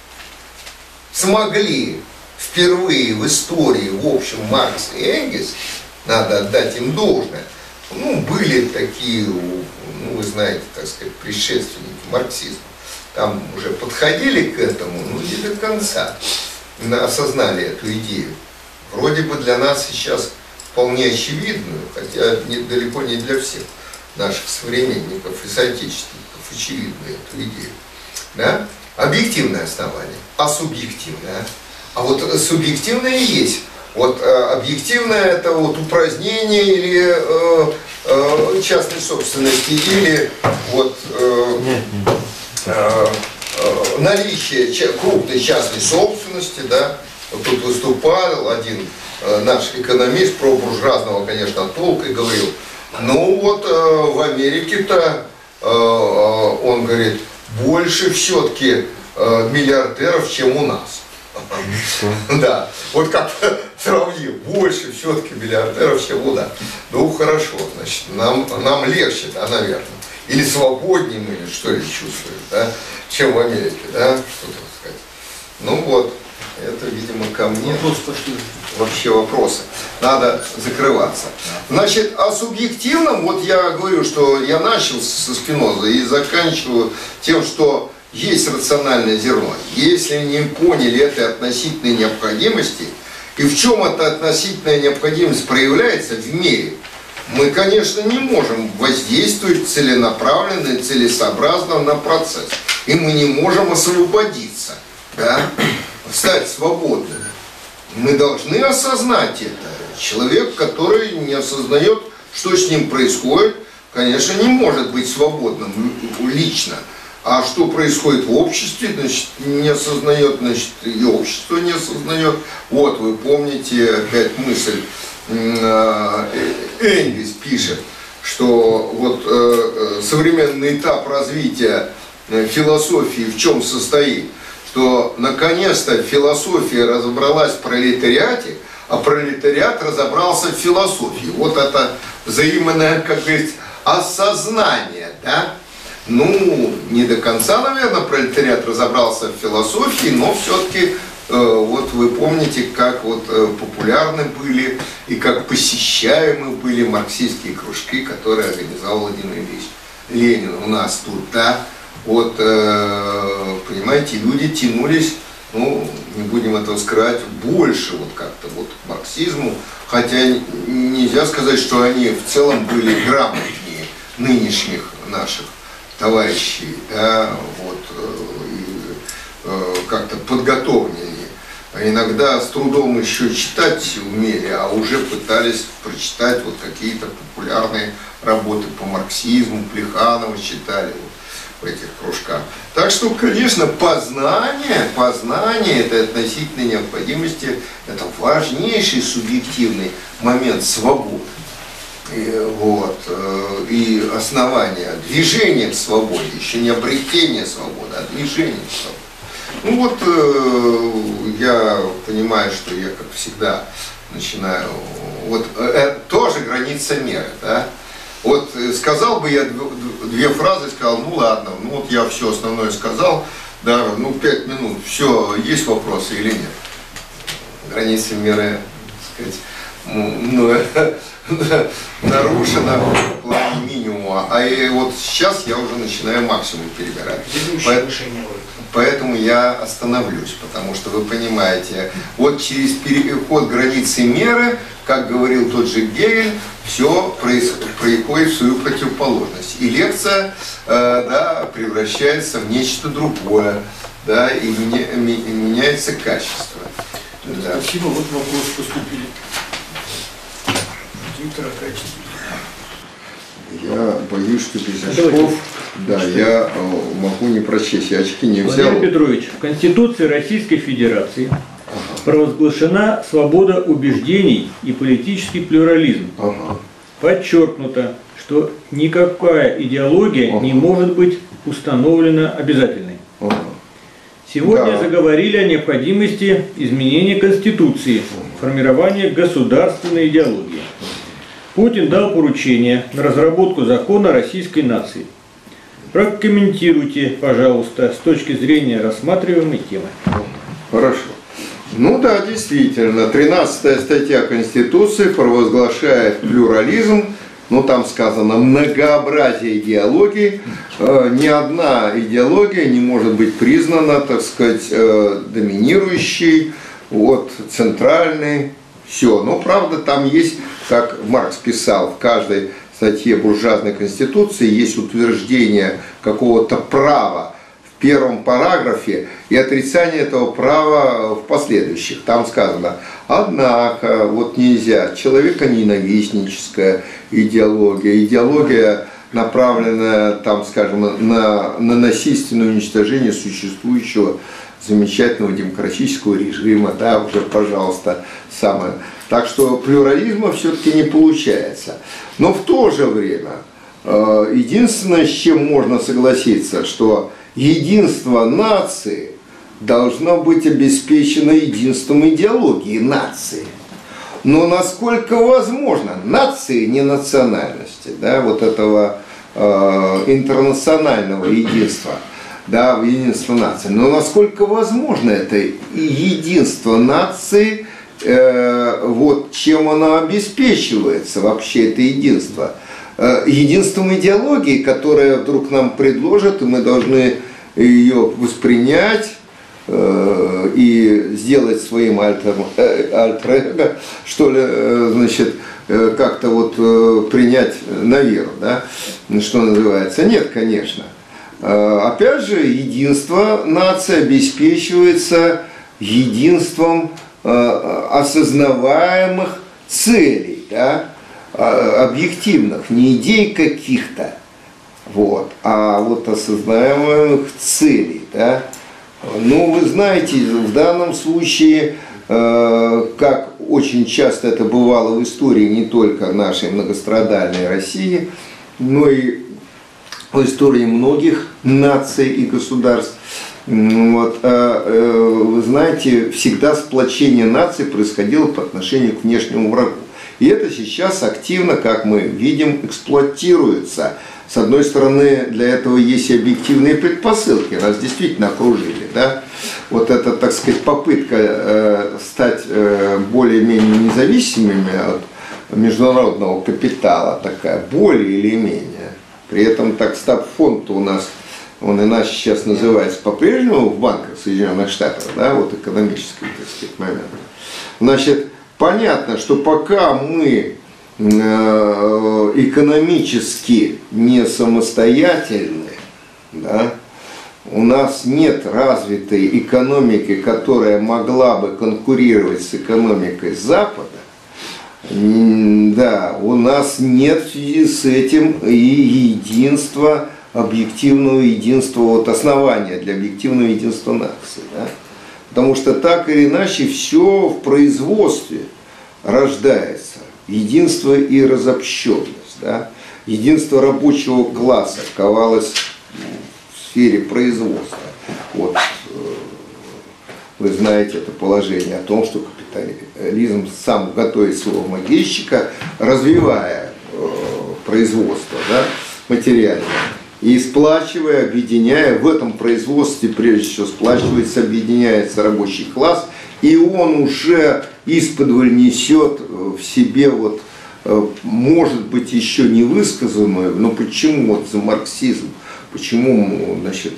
S2: смогли впервые в истории, в общем, Маркс и Энгельс, надо отдать им должное. Ну, были такие, ну, вы знаете, так сказать, предшественники марксизма. Там уже подходили к этому, но не до конца осознали эту идею. Вроде бы для нас сейчас вполне очевидную, хотя не, далеко не для всех наших современников и соотечественников очевидную эту идею. Да? Объективное основание, а субъективное. А вот субъективное есть. Вот э, объективное это вот упразднение или э, э, частной собственности, или вот э, э, э, наличие ча крупной частной собственности, да. Вот тут выступал один э, наш экономист про буржуазного, конечно, толка и говорил, ну вот э, в Америке-то э, э, он говорит, больше все-таки э, миллиардеров, чем у нас. Да, вот как сравнил, больше все-таки миллиардеров, чем у нас. Ну хорошо, значит, нам, нам легче, да, наверное. Или свободнее мы, или что ли, чувствуем, да, чем в Америке, да, что-то сказать. Ну вот, это, видимо, ко мне вообще вопросы. Надо закрываться. Значит, о субъективном, вот я говорю, что я начал со Спиноза и заканчиваю тем, что есть рациональное зерно. Если не поняли этой относительной необходимости, и в чем эта относительная необходимость проявляется в мире, мы, конечно, не можем воздействовать целенаправленно и целесообразно на процесс. И мы не можем освободиться, да, стать свободными. Мы должны осознать это. Человек, который не осознает, что с ним происходит, конечно, не может быть свободным лично. А что происходит в обществе, значит, не осознает, значит, и общество не осознает. Вот, вы помните, опять мысль, Энгельс пишет, что вот э, современный этап развития философии в чем состоит? Что наконец-то философия разобралась в пролетариате, а пролетариат разобрался в философии. Вот это взаимное, как говорится, осознание, да? Ну, не до конца, наверное, пролетариат разобрался в философии, но все-таки, э, вот вы помните, как вот э, популярны были и как посещаемы были марксистские кружки, которые организовал Владимир Ильич Ленин у нас тут, да? Вот, э, понимаете, люди тянулись, ну, не будем этого скрывать, больше вот как-то вот к марксизму, хотя нельзя сказать, что они в целом были грамотнее нынешних наших товарищей, да, вот, и, э, как-то подготовленнее. Иногда с трудом еще читать умели, а уже пытались прочитать вот какие-то популярные работы по марксизму, Плеханова читали вот в этих кружках. Так что, конечно, познание, познание этой относительной необходимости, это важнейший субъективный момент свободы. И, вот, и основание движения к свободе, еще не обретение свободы, а движение к свободе. Ну вот э, я понимаю, что я, как всегда, начинаю, вот э, тоже граница меры, да. Вот э, сказал бы я две фразы, сказал, ну ладно, ну вот я все основное сказал, да, ну пять минут, все, есть вопросы или нет? Граница меры, так сказать, ну, нарушена в плане минимума, а и вот сейчас я уже начинаю максимум перебирать. Поэтому я остановлюсь, потому что вы понимаете, вот через переход границы меры, как говорил тот же Гегель, все происходит в свою противоположность. И лекция э, да, превращается в нечто другое, да, и меня, меняется качество. Да.
S1: Спасибо, вот вопрос поступили. Виктор Аркадьевич.
S2: Я боюсь, что без очков, да, я могу не прочесть, я очки не взял.
S1: Владимир Петрович, в Конституции Российской Федерации ага. провозглашена свобода убеждений и политический плюрализм. Ага. Подчеркнуто, что никакая идеология ага. не может быть установлена обязательной. Ага. Сегодня да. заговорили о необходимости изменения Конституции, ага. формирования государственной идеологии. Путин дал поручение на разработку закона российской нации. Прокомментируйте, пожалуйста, с точки зрения рассматриваемой темы.
S2: Хорошо. Ну да, действительно, тринадцатая статья Конституции провозглашает плюрализм, ну там сказано многообразие идеологий. Ни одна идеология не может быть признана, так сказать, доминирующей, вот, центральной. Все, но правда там есть, как Маркс писал, в каждой статье буржуазной конституции есть утверждение какого-то права в первом параграфе и отрицание этого права в последующих. Там сказано, однако, вот нельзя, человеконенавистническая идеология, идеология, направленная, там, скажем, на, на насильственное уничтожение существующего замечательного демократического режима, да, уже, пожалуйста, самое. Так что плюрализма все-таки не получается. Но в то же время, единственное, с чем можно согласиться, что единство нации должно быть обеспечено единством идеологии нации. Но насколько возможно, нации, не национальности, да, вот этого э, интернационального единства, да, единство нации. Но насколько возможно это единство нации, э, вот чем оно обеспечивается вообще, это единство? Э, единством идеологии, которая вдруг нам предложат, и мы должны ее воспринять э, и сделать своим альтер, э, альтер-эго, что ли, э, значит, э, как-то вот э, принять на веру, да, что называется. Нет, конечно. Опять же, единство нации обеспечивается единством осознаваемых целей, да, объективных, не идей каких-то, вот, а вот осознаваемых целей. Да. Ну, вы знаете, в данном случае, как очень часто это бывало в истории не только нашей многострадальной России, но и в истории многих наций и государств. Вот, вы знаете, всегда сплочение наций происходило по отношению к внешнему врагу. И это сейчас активно, как мы видим, эксплуатируется. С одной стороны, для этого есть и объективные предпосылки, нас действительно окружили, да? Вот эта, так сказать, попытка э, стать э, более-менее независимыми от международного капитала, такая, более или менее. При этом так стабфонд у нас, он иначе сейчас называется по-прежнему в банках Соединенных Штатов, да, вот экономический, так сказать, момент. Значит, понятно, что пока мы экономически не самостоятельны, да, у нас нет развитой экономики, которая могла бы конкурировать с экономикой Запада, да, у нас нет в связи с этим и единства, объективного единства, вот основания для объективного единства нации, да? Потому что так или иначе все в производстве рождается. Единство и разобщенность, да? Единство рабочего класса ковалось в сфере производства. Вот, вы знаете это положение о том, что капитализм сам готовит своего могильщика, развивая э, производство, да, материальное, и сплачивая, объединяя, в этом производстве прежде всего сплачивается, объединяется рабочий класс, и он уже исподволь несет в себе, вот, может быть, еще не высказанную, но почему вот за марксизм, почему, значит,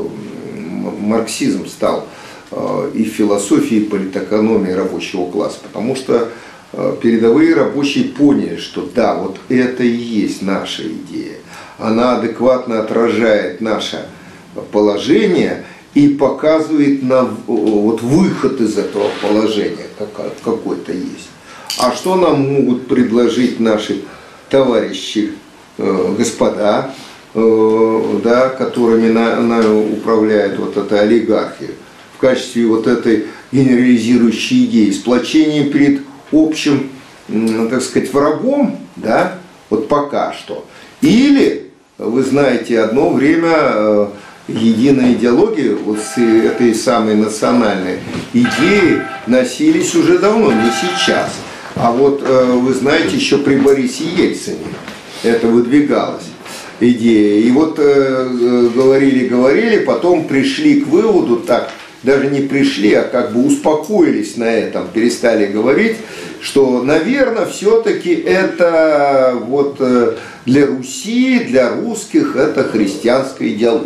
S2: марксизм стал и философией, и политэкономией рабочего класса, потому что передовые рабочие поняли, что да, вот это и есть наша идея, она адекватно отражает наше положение и показывает нам вот выход из этого положения какой-то есть. А что нам могут предложить наши товарищи, э, господа, э, да, которыми на, на управляет вот эта олигархия в качестве вот этой генерализирующей идеи, сплочение перед общим, э, так сказать, врагом, да, вот пока что. Или, вы знаете, одно время э, единая идеология, вот с этой самой национальной идеей носились уже давно, не сейчас. А вот вы знаете, еще при Борисе Ельцине это выдвигалась идея. И вот говорили-говорили, потом пришли к выводу, так, даже не пришли, а как бы успокоились на этом, перестали говорить, что, наверное, все-таки это вот для Руси, для русских это христианская идеология.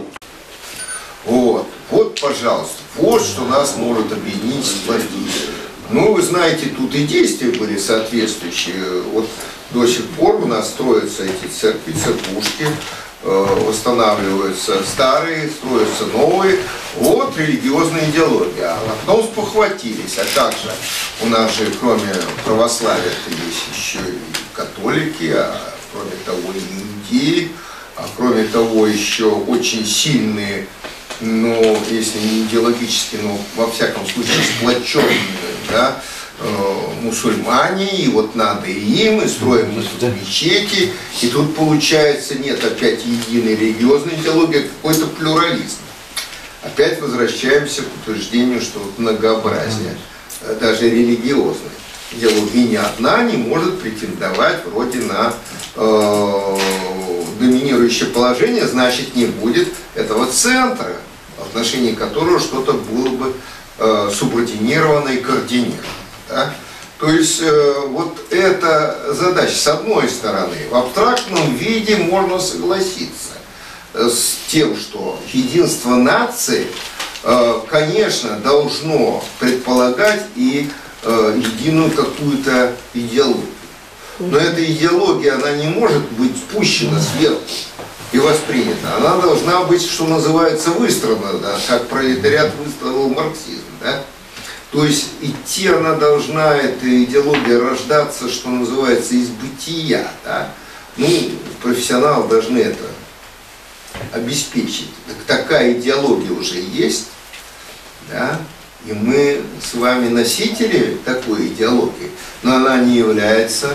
S2: Вот, вот, пожалуйста, вот что нас может объединить, сплотить. Ну, вы знаете, тут и действия были соответствующие. Вот до сих пор у нас строятся эти церкви, церквушки, э, восстанавливаются старые, строятся новые. Вот религиозная идеология. А потом спохватились. А как же? У нас же, кроме православия, есть еще и католики, а кроме того и иудеи, а кроме того еще очень сильные, но если не идеологически, но во всяком случае сплоченные, да, э, мусульмане, и вот надо и им, и строим мы тут мечети, и тут получается нет опять единой религиозной идеологии, а какой-то плюрализм. Опять возвращаемся к утверждению, что вот многообразие, даже религиозное идеология ни одна не может претендовать вроде на э, доминирующее положение, значит не будет этого центра, в отношении которого что-то было бы э, субординировано и координировано. Да? То есть э, вот эта задача, с одной стороны, в абстрактном виде можно согласиться э, с тем, что единство нации, э, конечно, должно предполагать и э, единую какую-то идеологию. Но эта идеология, она не может быть спущена сверху и воспринята. Она должна быть, что называется, выстроена, да, как пролетариат выстроил марксизм. Да? То есть идти она должна, эта идеология, рождаться, что называется, из бытия. Да? Ну, профессионалы должны это обеспечить. Так, такая идеология уже есть, да? И мы с вами носители такой идеологии, но она не является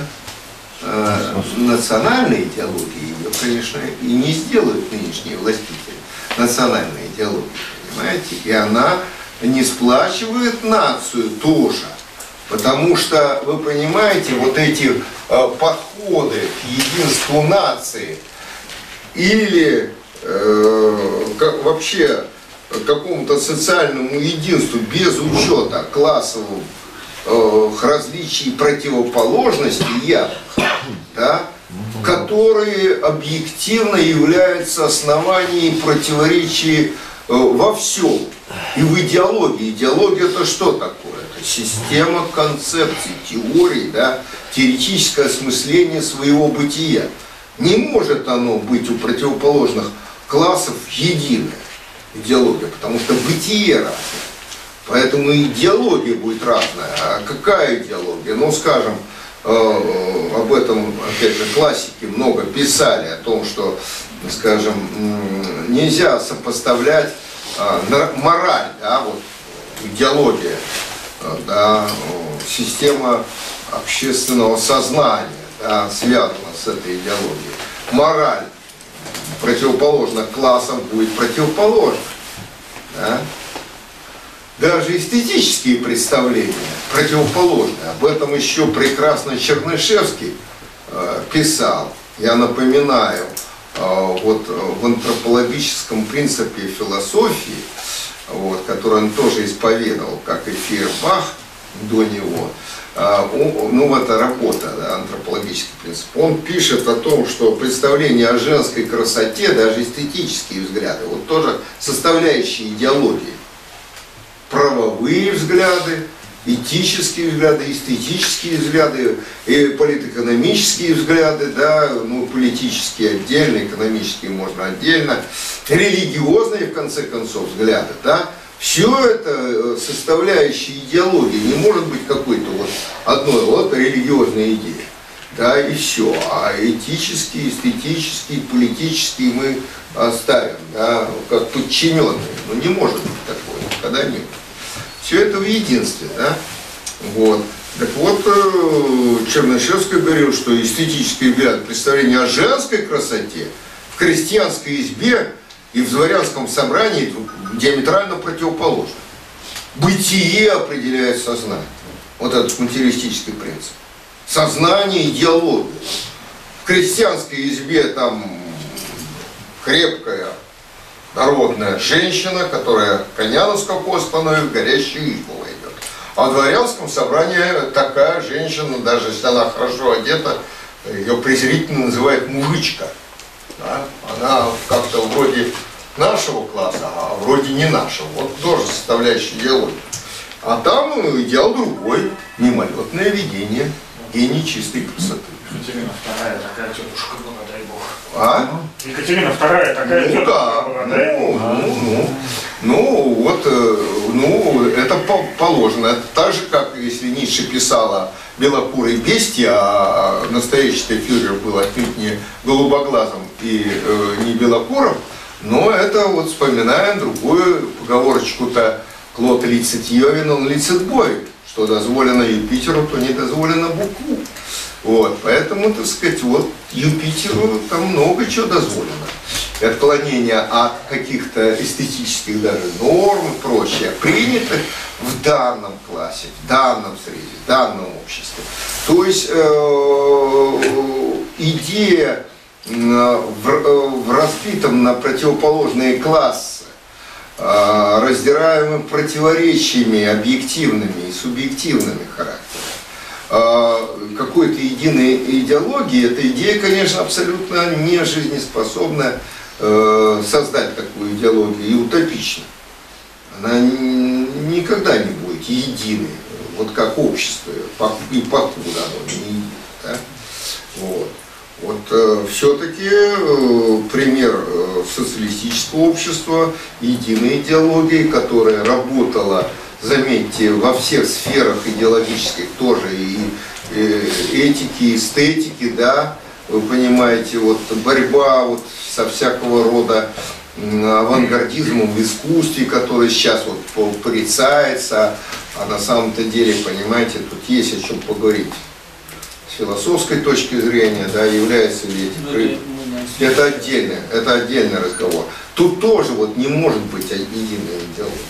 S2: национальной идеологии, ее, конечно, и не сделают нынешние властители национальной идеологии, понимаете? И она не сплачивает нацию тоже. Потому что, вы понимаете, вот эти э, подходы к единству нации или э, как, вообще какому-то социальному единству без учета классовых э, различий и противоположностей явных, да, которые объективно являются основанием противоречий э, во всем. И в идеологии. Идеология это что такое? Это система концепций, теорий, да, теоретическое осмысление своего бытия. Не может оно быть у противоположных классов единое, идеология, потому что бытие разное. Поэтому идеология будет разная. А какая идеология? Ну, скажем, э, об этом, опять же, классики много писали, о том, что, скажем, нельзя сопоставлять мораль, да, вот, идеология, да, система общественного сознания, да, связана с этой идеологией. Мораль противоположных классов будет противоположна. Да. Даже эстетические представления противоположны. Об этом еще прекрасно Чернышевский э, писал. Я напоминаю, вот в антропологическом принципе философии, вот, который он тоже исповедовал, как и Фейербах до него, ну, это работа, да, антропологический принцип, он пишет о том, что представление о женской красоте, даже эстетические взгляды, вот тоже составляющие идеологии, правовые взгляды, этические взгляды, эстетические взгляды, и политэкономические взгляды, да, ну, политические отдельно, экономические можно отдельно, религиозные, в конце концов, взгляды, да, все это составляющие идеологии, не может быть какой-то вот одной вот религиозной идеи, да, и все, а этические, эстетические, политические мы оставим, да, как подчиненные, но не может быть такого, никогда не было. Все это в единстве, да? Вот. Так вот, Чернышевский говорил, что эстетический взгляд, представление о женской красоте в крестьянской избе и в дворянском собрании диаметрально противоположно. Бытие определяет сознание. Вот этот материалистический принцип. Сознание, идеология. В крестьянской избе там крепкая, народная женщина, которая коня на скаку остановит, в горящую избу войдет. А в дворянском собрании такая женщина, даже если она хорошо одета, ее презрительно называют мужичка. Да? Она как-то вроде нашего класса, а вроде не нашего. Вот тоже составляющая идеология. А там идеал другой, мимолетное видение, гений чистой красоты.
S4: Екатерина вторая такая тетушка была, дай бог.
S2: А?
S4: Екатерина вторая такая
S2: ну,
S4: тетушка
S2: да.
S4: была, дай
S2: ну,
S4: бог.
S2: Ну, ну, ну, вот, ну, это положено. Это так же, как если Ницше писала белокурый бестия, а настоящий фюрер был отнюдь не голубоглазым и э, не белокурым, но это вот вспоминаем другую поговорочку-то Клод лицет Йовин, он лицет бой. Что дозволено Юпитеру, то не дозволено Быку. Вот, поэтому, так сказать, вот Юпитеру там много чего дозволено. И отклонения от каких-то эстетических даже норм и прочее, принятых в данном классе, в данном среде, в данном обществе. То есть э, идея э, в, э, в разбитом на противоположные классы, э, раздираемых противоречиями объективными и субъективными характерами, какой-то единой идеологии, эта идея, конечно, абсолютно не жизнеспособна э, создать такую идеологию и утопична. Она никогда не будет единой, вот как общество, и покуда оно не едино. Да? Вот. Вот э, все-таки э, пример э, социалистического общества, единой идеологии, которая работала, заметьте, во всех сферах идеологических тоже, и, и этики, и эстетики, да, вы понимаете, вот борьба вот со всякого рода авангардизмом в искусстве, который сейчас вот порицается, а на самом-то деле, понимаете, тут есть о чем поговорить. С философской точки зрения, да, является ли эти... Это отдельный, это отдельный разговор. Тут тоже вот не может быть единой идеологии.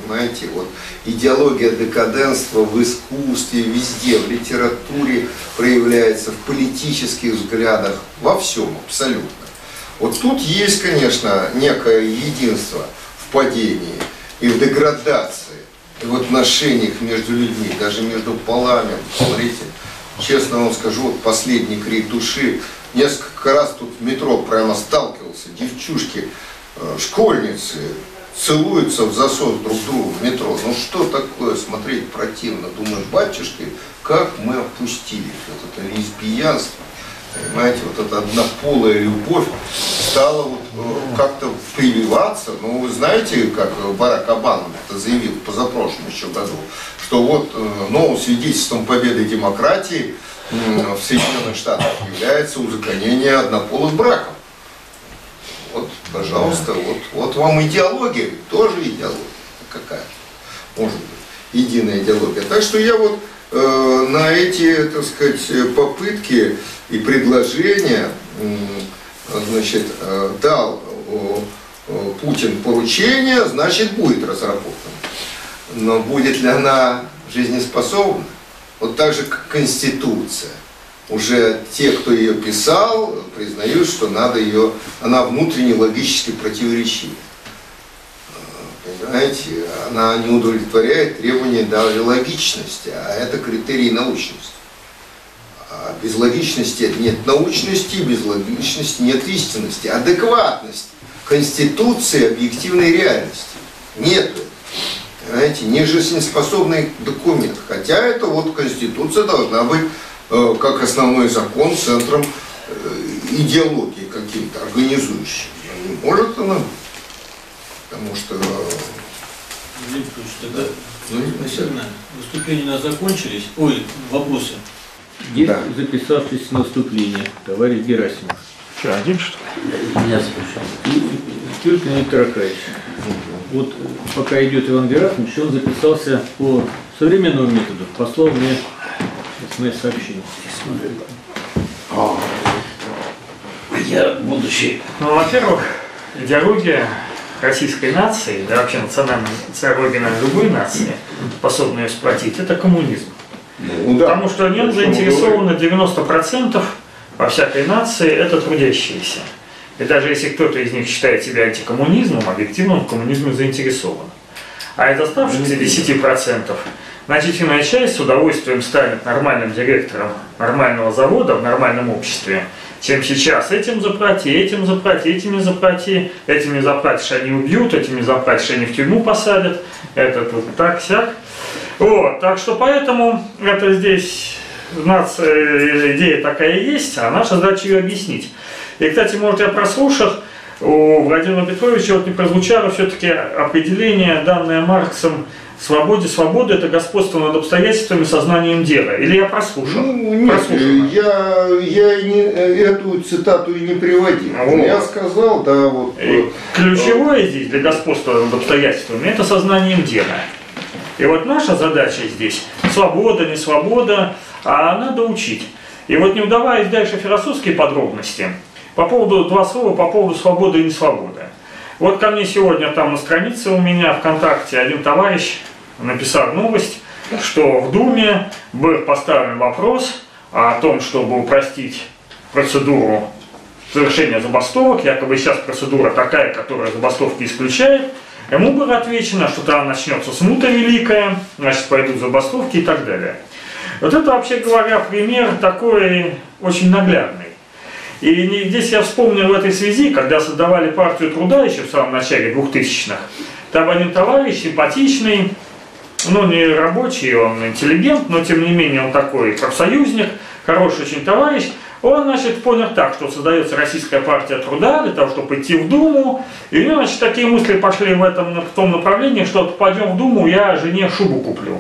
S2: понимаете, вот идеология декаденства в искусстве, везде, в литературе проявляется, в политических взглядах, во всем абсолютно. Вот тут есть, конечно, некое единство в падении и в деградации, и в отношениях между людьми, даже между полами. Смотрите, честно вам скажу, вот последний крик души, несколько раз тут в метро прямо сталкивался, девчушки, школьницы целуются в засос друг другу в метро. Ну что такое, смотреть противно. Думаю, батюшки, как мы опустились. Вот это лесбиянство, понимаете, вот эта однополая любовь стала вот как-то прививаться. Ну вы знаете, как Барак Обама это заявил в позапрошлом еще году, что вот новым свидетельством победы демократии в Соединенных Штатах является узаконение однополых браков. Вот, пожалуйста, вот, вот вам идеология, тоже идеология какая, может быть, единая идеология. Так что я вот э, на эти, так сказать, попытки и предложения, э, значит, э, дал э, э, Путин поручение, значит, будет разработана. Но будет ли она жизнеспособна? Вот так же, как Конституция. Уже те, кто ее писал, признают, что надо ее, она внутренне логически противоречива. Понимаете, она не удовлетворяет требования даже логичности, а это критерий научности. А без логичности нет научности, без логичности нет истинности. Адекватность Конституции объективной реальности нет. Понимаете, не жизнеспособный документ. Хотя это вот Конституция должна быть как основной закон центром идеологии каким-то организующим. Не может она, потому что...
S1: Владимир Петрович, тогда ну, выступления у нас закончились. Ой, вопросы. Есть да. Записавшись на выступление, товарищ Герасимов.
S4: Что, один что ли?
S3: Я запишу.
S1: Тюркин Виктор Аркадьевич. Вот пока идет Иван Герасимович, он записался по современному методу, послал мне смс-сообщение.
S3: Я будущий.
S4: Ну, во-первых, идеология российской нации, да вообще национальная идеология любой нации, способная ее сплотить, это коммунизм. Ну, да. Потому что в нем заинтересовано девяносто процентов во всякой нации это трудящиеся. И даже если кто-то из них считает себя антикоммунизмом, объективно он в коммунизме заинтересован. А из оставшихся десяти процентов значительная часть с удовольствием станет нормальным директором нормального завода в нормальном обществе, чем сейчас. Этим заплати, этим заплати, этими заплати, этими заплатишь, они убьют, этими заплатишь, они в тюрьму посадят, этот вот так-сяк. Вот, так что поэтому это здесь у нас идея такая есть, а наша задача ее объяснить. И, кстати, может, я прослушал, у Владимира Петровича вот не прозвучало все-таки определение, данное Марксом, свободе. Свобода – это господство над обстоятельствами, сознанием дела. Или я прослушал?
S2: Ну, нет, я, я не, эту цитату и не приводил. Вот. Я сказал, да, вот...
S4: И ключевое э, здесь для господства над обстоятельствами – это сознанием дела. И вот наша задача здесь – свобода, не свобода, а надо учить. И вот не вдаваясь дальше в философские подробности, по поводу, два слова по поводу свободы и несвободы. Вот ко мне сегодня там на странице у меня ВКонтакте один товарищ написал новость, что в Думе был поставлен вопрос о том, чтобы упростить процедуру совершения забастовок, якобы сейчас процедура такая, которая забастовки исключает. Ему было отвечено, что там начнется смута великая, значит пойдут забастовки и так далее. Вот это, вообще говоря, пример такой очень наглядный. И здесь я вспомнил в этой связи, когда создавали партию труда еще в самом начале двухтысячных, там один товарищ симпатичный, ну не рабочий, он интеллигент, но тем не менее он такой профсоюзник, хороший очень товарищ, он, значит, понял так, что создается Российская партия труда для того, чтобы идти в Думу, и у него, значит, такие мысли пошли в, этом, в том направлении, что попадем в Думу, я жене шубу куплю.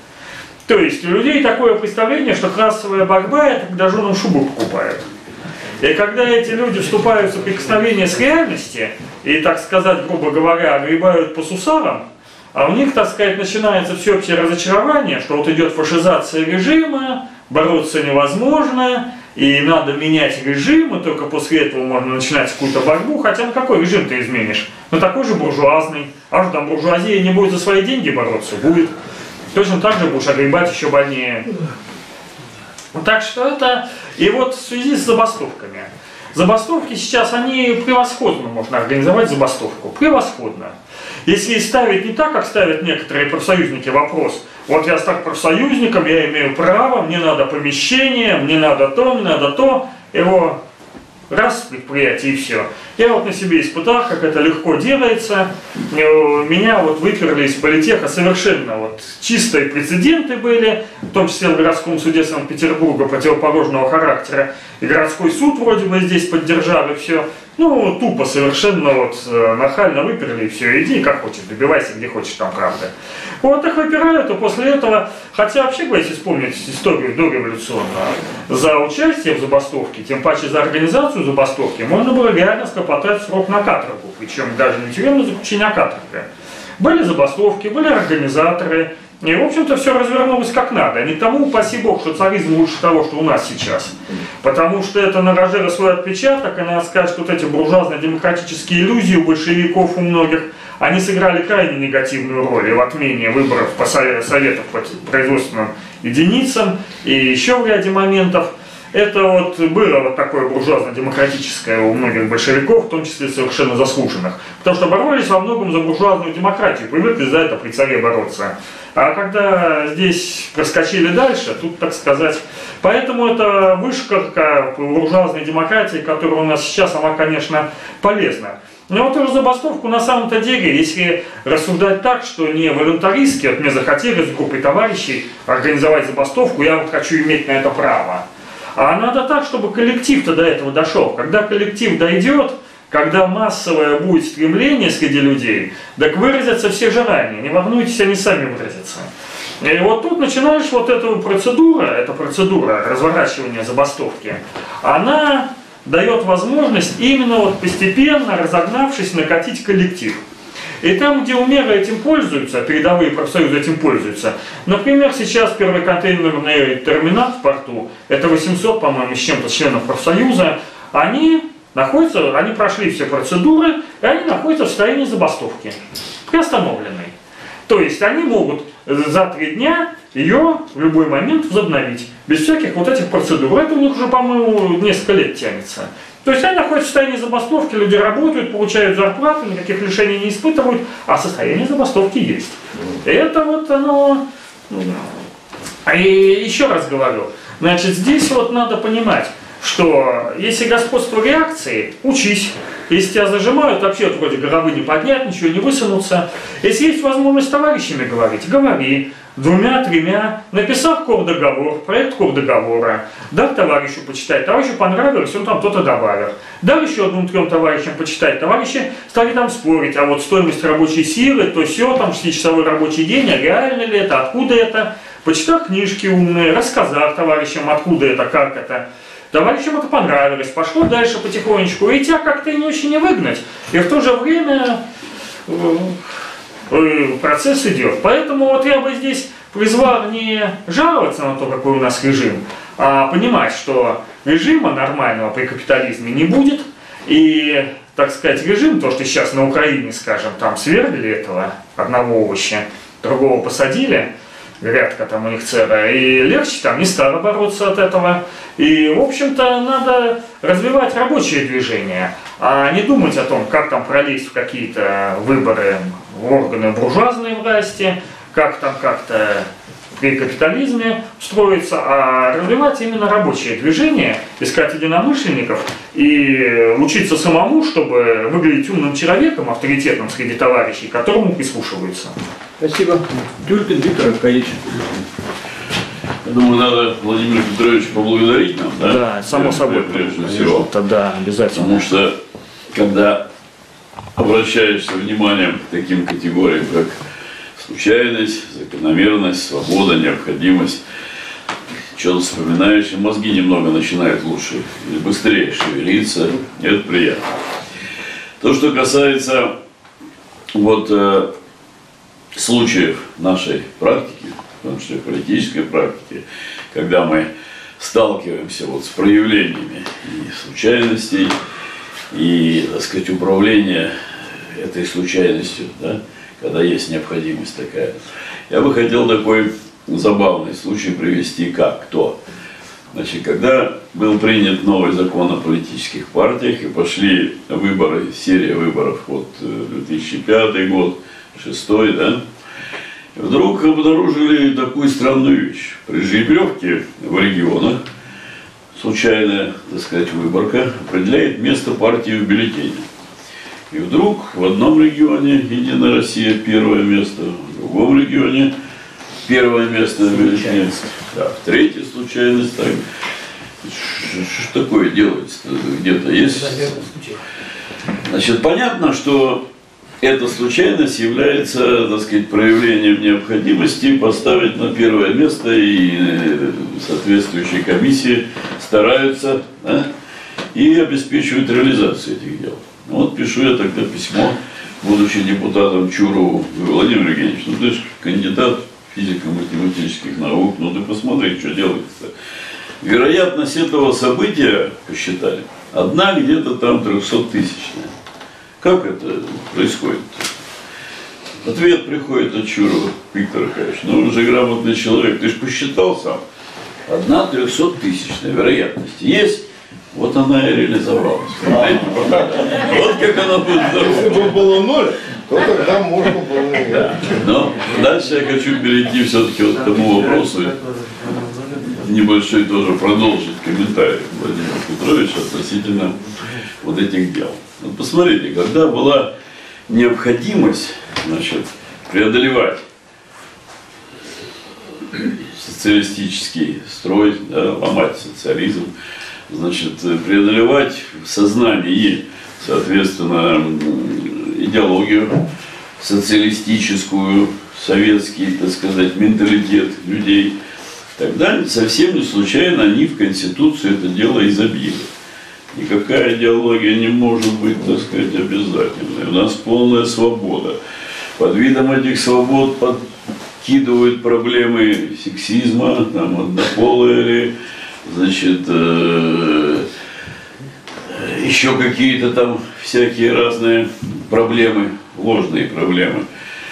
S4: То есть у людей такое представление, что классовая борьба – это когда женам шубу покупают. И когда эти люди вступают в соприкосновение с реальностью и, так сказать, грубо говоря, огребают по сусарам, а у них, так сказать, начинается всеобщее разочарование, что вот идет фашизация режима, бороться невозможно, и надо менять режим, и только после этого можно начинать какую-то борьбу. Хотя на какой режим ты изменишь? На такой же буржуазный. А что там буржуазия не будет за свои деньги бороться? Будет. Точно так же будешь огребать еще больнее. Так что это... И вот в связи с забастовками. Забастовки сейчас, они превосходно можно организовать забастовку. Превосходно. Если ставить не так, как ставят некоторые профсоюзники вопрос. Вот я стал профсоюзником, я имею право, мне надо помещение, мне надо то, мне надо то. Его раз предприятие и все. Я вот на себе испытал, как это легко делается. Меня вот выперли из политеха совершенно вот чистые прецеденты были, в том числе в городском суде Санкт-Петербурга противоположного характера. И городской суд вроде бы здесь поддержали все. Ну, тупо совершенно вот нахально выперли и все. Иди как хочешь, добивайся где хочешь, там правда. Вот их выпирают, и после этого, хотя вообще, если вспомнить историю дореволюционную, за участие в забастовке, тем паче за организацию забастовки, можно было реально скопотать срок на каторгу, причем даже не тюремное заключение, а каторга. Были забастовки, были организаторы, и, в общем-то, все развернулось как надо. Не тому, упаси бог, что царизм лучше того, что у нас сейчас. Потому что это наложило свой отпечаток, и надо сказать, что вот эти буржуазно-демократические иллюзии у большевиков, у многих, они сыграли крайне негативную роль и в отмене выборов по советам по производственным единицам, и еще в ряде моментов. Это вот было вот такое буржуазно-демократическое у многих большевиков, в том числе совершенно заслуженных. Потому что боролись во многом за буржуазную демократию, привыкли за это при царе бороться. А когда здесь проскочили дальше, тут, так сказать, поэтому эта вышка буржуазной демократии, которая у нас сейчас, она, конечно, полезна. Но вот эту забастовку на самом-то деле, если рассуждать так, что не волонтаристски, вот мне захотелось с группой товарищей организовать забастовку, я вот хочу иметь на это право. А надо так, чтобы коллектив-то до этого дошел. Когда коллектив дойдет, когда массовое будет стремление среди людей, так выразятся все желания. Не волнуйтесь, они сами выразятся. И вот тут начинаешь вот эту процедуру, эта процедура разворачивания забастовки, она дает возможность именно вот постепенно, разогнавшись, накатить коллектив. И там, где умеры этим пользуются, передовые профсоюзы этим пользуются, например, сейчас первый контейнерный терминал в порту, это восемьсот, по-моему, с чем-то членов профсоюза, они находятся, они прошли все процедуры, и они находятся в состоянии забастовки, приостановленной. То есть они могут за три дня ее в любой момент возобновить, без всяких вот этих процедур. Это у них уже, по-моему, несколько лет тянется. То есть они находятся в состоянии забастовки, люди работают, получают зарплату, никаких лишений не испытывают, а состояние забастовки есть. И это вот оно... И еще раз говорю, значит, здесь вот надо понимать, что если господство реакции, учись. Если тебя зажимают, вообще вот вроде головы не поднять, ничего не высунуться. Если есть возможность с товарищами говорить, говори. Двумя-тремя, написав кордоговор, проект кордоговора, дал товарищу почитать, товарищу понравилось, он там кто-то добавил. Дал еще одним-трем товарищам почитать, товарищи стали там спорить, а вот стоимость рабочей силы, то все, там шестичасовой рабочий день, а реально ли это, откуда это. Почитав книжки умные, рассказав товарищам, откуда это, как это. Товарищам это понравилось, пошло дальше потихонечку, и тебя как-то не очень не выгнать, и в то же время процесс идет. Поэтому вот я бы здесь призвал не жаловаться на то, какой у нас режим, а понимать, что режима нормального при капитализме не будет, и, так сказать, режим, то, что сейчас на Украине, скажем, там свергли этого одного овоща, другого посадили, грядка там у них целая, и легче там не стало бороться от этого. И, в общем-то, надо развивать рабочее движение, а не думать о том, как там пролезть в какие-то выборы в органы буржуазной власти, как там как-то при капитализме строиться, а развивать именно рабочее движение, искать единомышленников и учиться самому, чтобы выглядеть умным человеком, авторитетным среди товарищей, которому прислушиваются.
S1: Спасибо. Тюлькин Виктор Аркадьевич.
S3: Я думаю, надо Владимира Петровича поблагодарить нам, да?
S4: Да, само собой.
S3: Прежде всего.
S4: Да, обязательно.
S3: Потому что, когда обращаешься вниманием к таким категориям, как случайность, закономерность, свобода, необходимость, что-то вспоминаешь, и мозги немного начинают лучше или быстрее шевелиться, и это приятно. То, что касается вот э, случаев нашей практики, в том числе политической практики, когда мы сталкиваемся вот с проявлениями и случайностей, и, так сказать, управления этой случайностью, да, когда есть необходимость такая. Я бы хотел такой забавный случай привести, как то. Значит, когда был принят новый закон о политических партиях и пошли выборы, серия выборов, вот две тысячи пятый год, две тысячи шестой, да, вдруг обнаружили такую странную вещь. При жеребьевке в регионах случайная, так сказать, выборка определяет место партии в бюллетене. И вдруг в одном регионе Единая Россия первое место, в другом регионе первое место в бюллетене, да, в третьей случайность. Так. Что такое делается? Где-то есть? Значит, понятно, что эта случайность является, так сказать, проявлением необходимости поставить на первое место, и соответствующие комиссии стараются, да, и обеспечивают реализацию этих дел. Вот пишу я тогда письмо, будучи депутатом Чурову: Владимир Евгеньевич, ну ты же кандидат физико-математических наук, ну ты посмотри, что делается-то. Вероятность этого события, посчитали, одна где-то там трехсоттысячная. Как это происходит? Ответ приходит от Чурова: Виктор Аркадьевич, ну вы же грамотный человек, ты же посчитал сам. Одна трехсоттысячная вероятность есть. Вот она и реализовалась. Вот как она будет здорова.
S2: Если бы было ноль, то тогда можно было...
S3: Да. Но дальше я хочу перейти все-таки вот к тому вопросу, небольшой тоже продолжить комментарий Владимира Петровича относительно вот этих дел. Вот посмотрите, когда была необходимость, значит, преодолевать социалистический строй, да, ломать социализм, значит, преодолевать в сознании, соответственно, идеологию социалистическую, советский, так сказать, менталитет людей, тогда совсем не случайно они в Конституцию это дело и забили. Никакая идеология не может быть, так сказать, обязательной. У нас полная свобода. Под видом этих свобод подкидывают проблемы сексизма, там, однополые, значит, э, еще какие-то там всякие разные проблемы, ложные проблемы.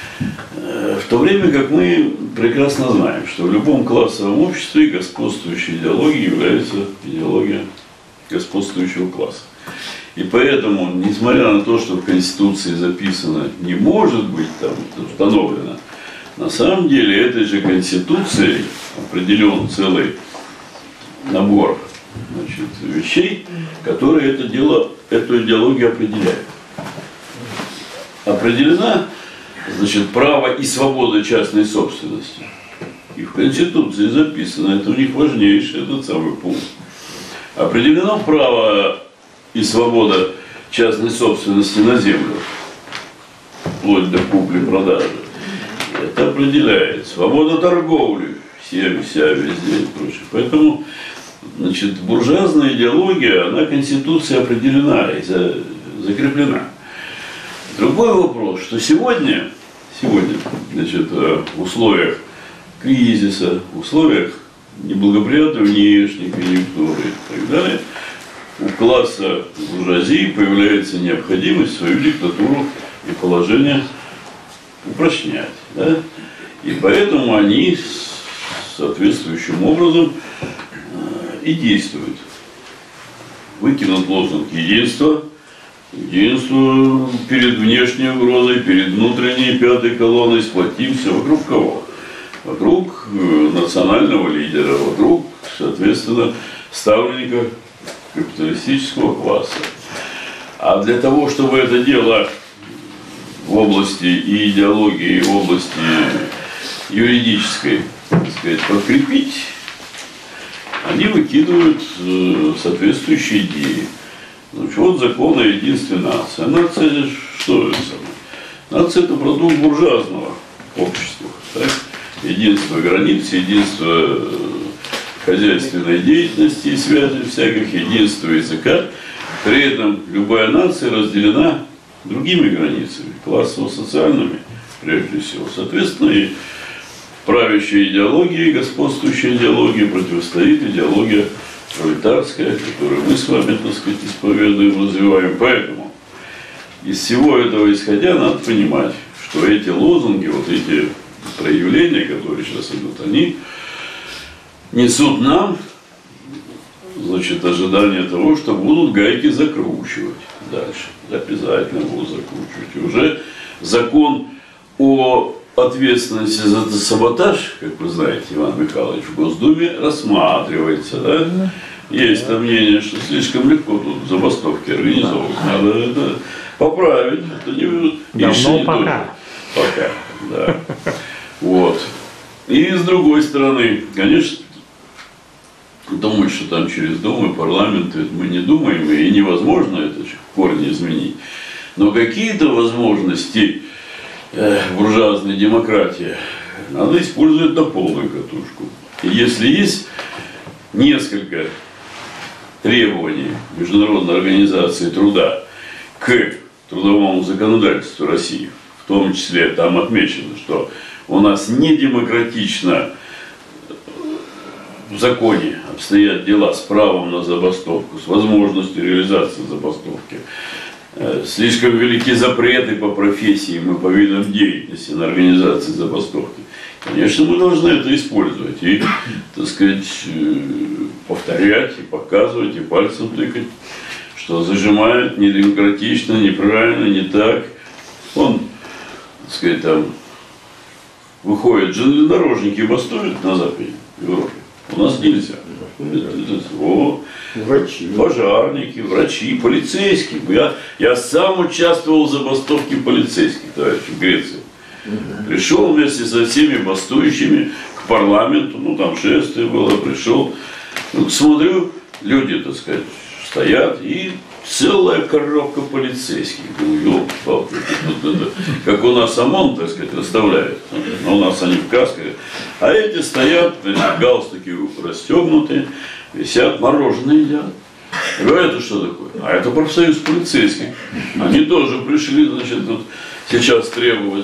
S3: В то время как мы прекрасно знаем, что в любом классовом обществе господствующей идеологией является идеология господствующего класса. И поэтому, несмотря на то, что в Конституции записано «не может быть», там установлено, на самом деле этой же Конституцией определен целый набор, значит, вещей, которые это дело, эту идеологию определяют. Определена, значит, право и свобода частной собственности. И в Конституции записано, это у них важнейший этот самый пункт. Определено право и свобода частной собственности на землю, вплоть до купли-продажи. Это определяет свобода торговли, всем, вся, везде и прочее. Поэтому, значит, буржуазная идеология, она Конституцией определена и за, закреплена. Другой вопрос, что сегодня, сегодня, значит, в условиях кризиса, в условиях неблагоприятной внешней конъюнктуры и так далее, у класса буржуазии появляется необходимость свою диктатуру и положение упрочнять. Да? И поэтому они соответствующим образом и действуют. Выкинут лозунг единства, единство перед внешней угрозой, перед внутренней пятой колонной, сплотимся вокруг кого? Вокруг национального лидера, вокруг, соответственно, ставленника капиталистического класса. А для того, чтобы это дело в области и идеологии, и в области юридической, так сказать, подкрепить, они выкидывают соответствующие идеи. Значит, вот закон о единстве нации. А нация что это самое? Нация – это продукт буржуазного общества. Так? Единство границ, единство хозяйственной деятельности и связи всяких, единство языка. При этом любая нация разделена другими границами, классово-социальными, прежде всего. Соответственно, и правящей идеологии, господствующей идеологии противостоит идеология пролетарская, которую мы с вами, так сказать, исповедуем, развиваем. Поэтому из всего этого исходя надо понимать, что эти лозунги, вот эти проявления, которые сейчас идут, они несут нам, значит, ожидание того, что будут гайки закручивать дальше. Обязательно будут закручивать. И уже закон о ответственности за саботаж, как вы знаете, Иван Михайлович, в Госдуме рассматривается. Да? Есть там мнение, что слишком легко тут забастовки организовывать. Надо это поправить. Это не,
S4: давно пока.
S3: Пока, да. Вот. И с другой стороны, конечно, думать, что там через Думу и парламент, мы не думаем, и невозможно это в корне изменить. Но какие-то возможности э, буржуазной демократии надо использовать на полную катушку. И если есть несколько требований Международной организации труда к трудовому законодательству России, в том числе там отмечено, что у нас не демократично в законе обстоят дела с правом на забастовку, с возможностью реализации забастовки. Слишком велики запреты по профессиям и по видам деятельности на организации забастовки. Конечно, мы должны это использовать и, так сказать, повторять, и показывать, и пальцем тыкать, что зажимают недемократично, неправильно, не так. Он, так сказать, там выходят железнодорожники и бастуют на Западе, в Европе. У нас нельзя. О,
S2: врачи.
S3: Пожарники, врачи, полицейские. Я, я сам участвовал в забастовке полицейских, товарищи, в Греции. Угу. Пришел вместе со всеми бастующими к парламенту, ну там шествие было, пришел. Ну, смотрю, люди, так сказать, стоят, и целая коробка полицейских. Думаю, ёлки-палки, как у нас ОМОН, так сказать, расставляет. Но у нас они в касках. А эти стоят, значит, галстуки расстегнуты, висят, мороженое едят. Я говорю, это что такое? А это профсоюз полицейских. Они тоже пришли, значит, вот сейчас требовать.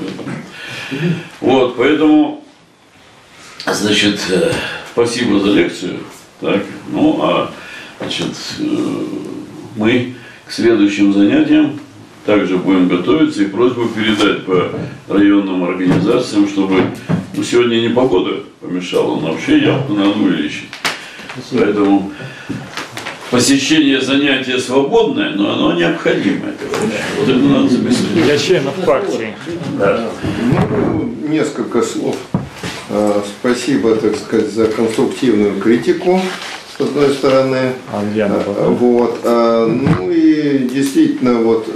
S3: Вот, поэтому, значит, спасибо за лекцию. Так, ну, а, значит, мы к следующим занятиям также будем готовиться, и просьбу передать по районным организациям, чтобы, ну, сегодня не погода помешала, но вообще явку надо увеличить. Поэтому посещение занятия свободное, но оно необходимое. Вот это надо записать.
S4: Для членов партии.
S3: Да.
S2: Ну, несколько слов. Спасибо, так сказать, за конструктивную критику, с одной стороны. А вот. Ну и действительно, вот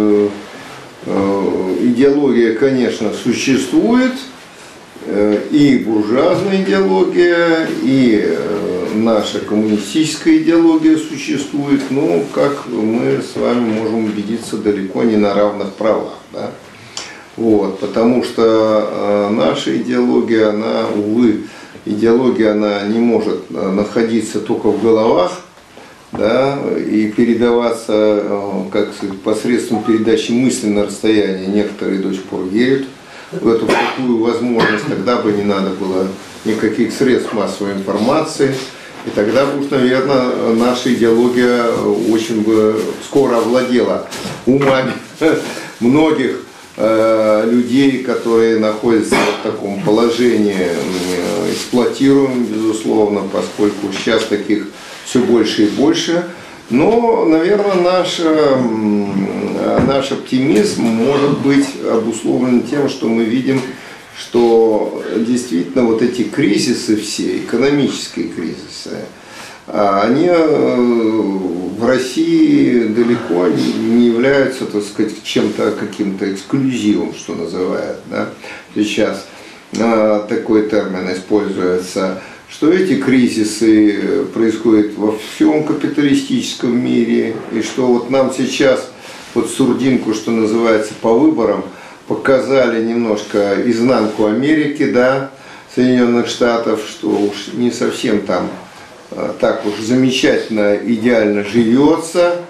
S2: идеология, конечно, существует. И буржуазная идеология, и наша коммунистическая идеология существует, но, как мы с вами можем убедиться, далеко не на равных правах. Да? Вот, потому что наша идеология, она, увы, идеология, она не может находиться только в головах, да, и передаваться, как сказать, посредством передачи мысли на расстояние. Некоторые до сих пор верят в эту в такую возможность, тогда бы не надо было никаких средств массовой информации, и тогда бы уж, наверное, наша идеология очень бы скоро овладела умами многих э, людей, которые находятся в таком положении эксплуатируемым, безусловно, поскольку сейчас таких все больше и больше. Но, наверное, наш, наш оптимизм может быть обусловлен тем, что мы видим, что действительно вот эти кризисы все, экономические кризисы, они в России далеко не являются, так сказать, чем-то, каким-то эксклюзивом, что называют. Да? Сейчас такой термин используется, что эти кризисы происходят во всем капиталистическом мире, и что вот нам сейчас вот сурдинку, что называется, по выборам, показали немножко изнанку Америки, да, Соединенных Штатов, что уж не совсем там так уж замечательно, идеально живется.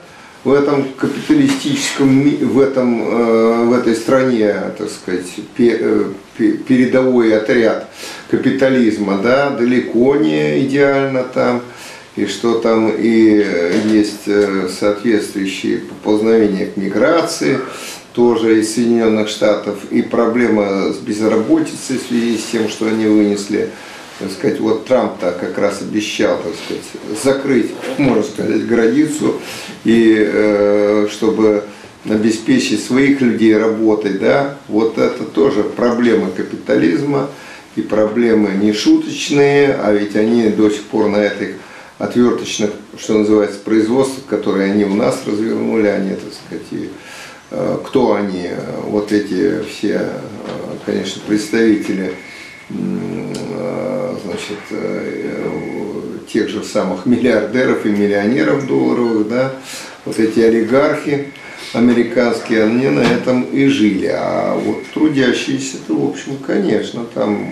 S2: в этом капиталистическом, в, этом, в этой стране, так сказать, передовой отряд капитализма, да, далеко не идеально там, и что там и есть соответствующие поползновения к миграции, тоже из Соединенных Штатов, и проблема с безработицей в связи с тем, что они вынесли, так сказать, вот Трамп-то как раз обещал, так сказать, закрыть, можно сказать, границу, и э, чтобы обеспечить своих людей работой, да, вот это тоже проблемы капитализма, и проблемы не шуточные, а ведь они до сих пор на этих отверточных, что называется, производствах, которые они у нас развернули, они, так сказать, и кто они, вот эти все, конечно, представители, значит, тех же самых миллиардеров и миллионеров долларовых, да, вот эти олигархи американские, они на этом и жили. А вот трудящиеся-то, в общем, конечно, там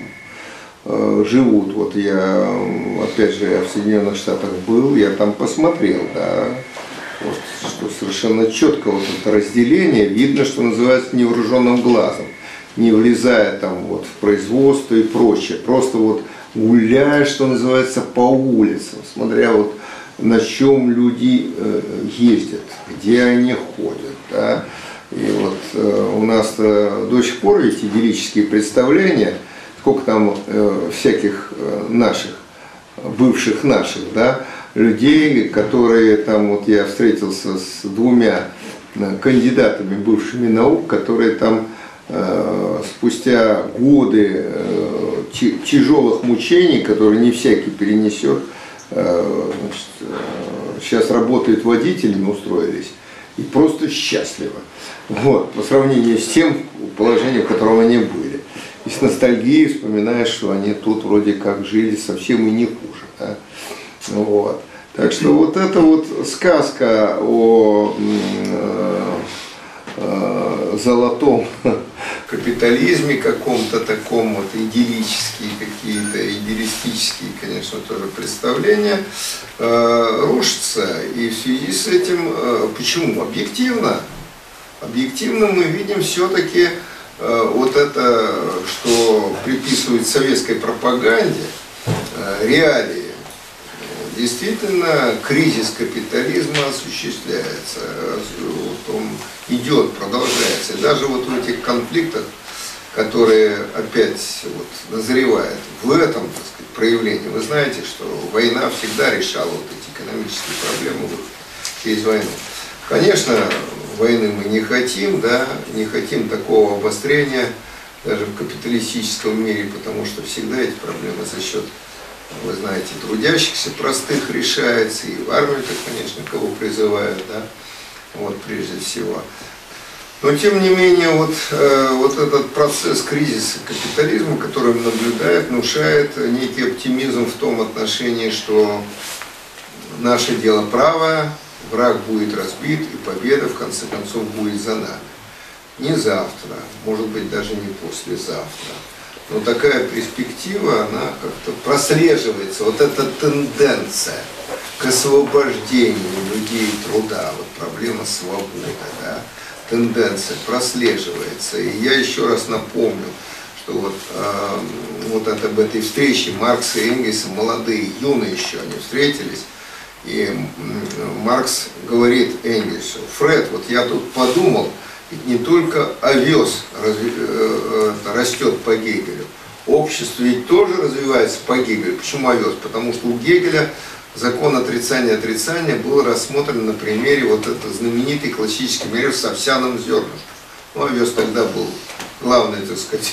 S2: живут. Вот я, опять же, я в Соединенных Штатах был, я там посмотрел, да, вот, что совершенно четко вот это разделение видно, что называется, невооруженным глазом, не влезая там вот в производство и прочее, просто вот гуляя, что называется, по улицам, смотря вот на чем люди э, ездят, где они ходят, да? И вот э, у нас э, до сих пор эти идиллические представления, сколько там э, всяких э, наших, бывших наших, да, людей, которые там, вот я встретился с двумя кандидатами бывшими наук, которые там э, спустя годы э, тяжелых мучений, которые не всякий перенесет, э, значит, э, сейчас работают водителями, устроились, и просто счастливо. Вот, по сравнению с тем положением, в котором они были. И с ностальгией вспоминаешь, что они тут вроде как жили совсем и не хуже. Да? Вот. Так что вот эта вот сказка о э, э, золотом капитализме каком-то таком, вот идиллические какие-то, идеалистические, конечно, тоже представления, э, рушатся. И в связи с этим, э, почему? Объективно, объективно мы видим все-таки э, вот это, что приписывают советской пропаганде, э, реалии. Действительно, кризис капитализма осуществляется, вот он идет, продолжается. И даже вот в этих конфликтах, которые опять вот назревают в этом, так сказать, проявлении, вы знаете, что война всегда решала вот эти экономические проблемы вот, через войну. Конечно, войны мы не хотим, да, не хотим такого обострения даже в капиталистическом мире, потому что всегда эти проблемы за счет, вы знаете, трудящихся простых решается, и в армию-то, конечно, кого призывают, да, вот прежде всего. Но тем не менее, вот, э, вот этот процесс кризиса капитализма, который мы наблюдаем, внушает некий оптимизм в том отношении, что наше дело правое, враг будет разбит, и победа, в конце концов, будет за нами. Не завтра, может быть, даже не послезавтра. Но такая перспектива, она как-то прослеживается, вот эта тенденция к освобождению людей труда, вот проблема свободы, да, тенденция прослеживается. И я еще раз напомню, что вот, э, вот это, об этой встрече Маркса и Энгельса, молодые, юные еще, они встретились, и Маркс говорит Энгельсу: Фред, вот я тут подумал, ведь не только овес растет по Гегелю, общество ведь тоже развивается по Гегелю. Почему овес? Потому что у Гегеля закон отрицания отрицания был рассмотрен на примере вот этого знаменитый классический пример с овсяным зернышком. Ну, овес тогда был главный, так сказать,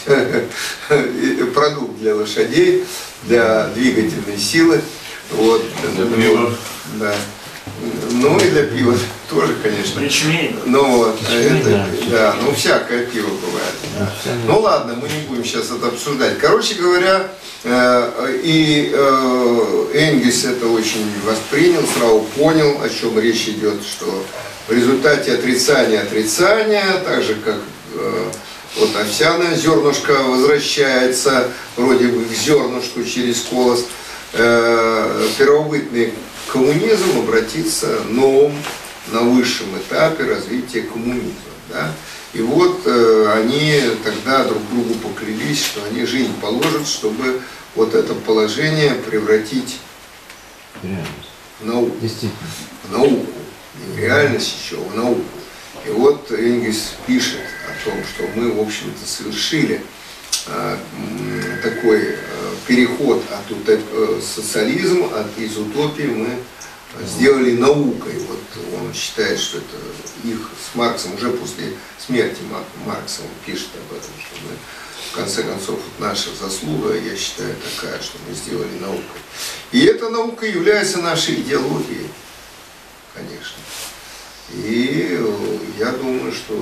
S2: продукт для лошадей, для двигательной силы. Вот.
S3: Для пива.
S2: Да. Ну и для пива тоже, конечно.
S4: Ячмень.
S2: Ну вот,
S4: Ячмень,
S2: это,
S4: да.
S2: да, ну всякое пиво бывает.
S4: Да,
S2: ну ладно, мы не будем сейчас это обсуждать. Короче говоря, э, и э, Энгельс это очень воспринял, сразу понял, о чем речь идет, что в результате отрицания отрицания, так же как э, вот овсяное зернышко возвращается вроде бы к зернышку через колос, э, первобытный коммунизм обратится новым на высшем этапе развития коммунизма. Да? И вот э, они тогда друг другу поклялись, что они жизнь положат, чтобы вот это положение превратить в науку. В науку. Не в реальность еще, а в науку. И вот Энгельс пишет о том, что мы, в общем-то, совершили э, такой э, переход от утоп... социализма, от из утопии мы сделали наукой. Вот он считает, что это их с Марксом, уже после смерти Маркса он пишет об этом, что мы, в конце концов, вот наша заслуга, я считаю, такая, что мы сделали наукой. И эта наука является нашей идеологией, конечно. И я думаю, что,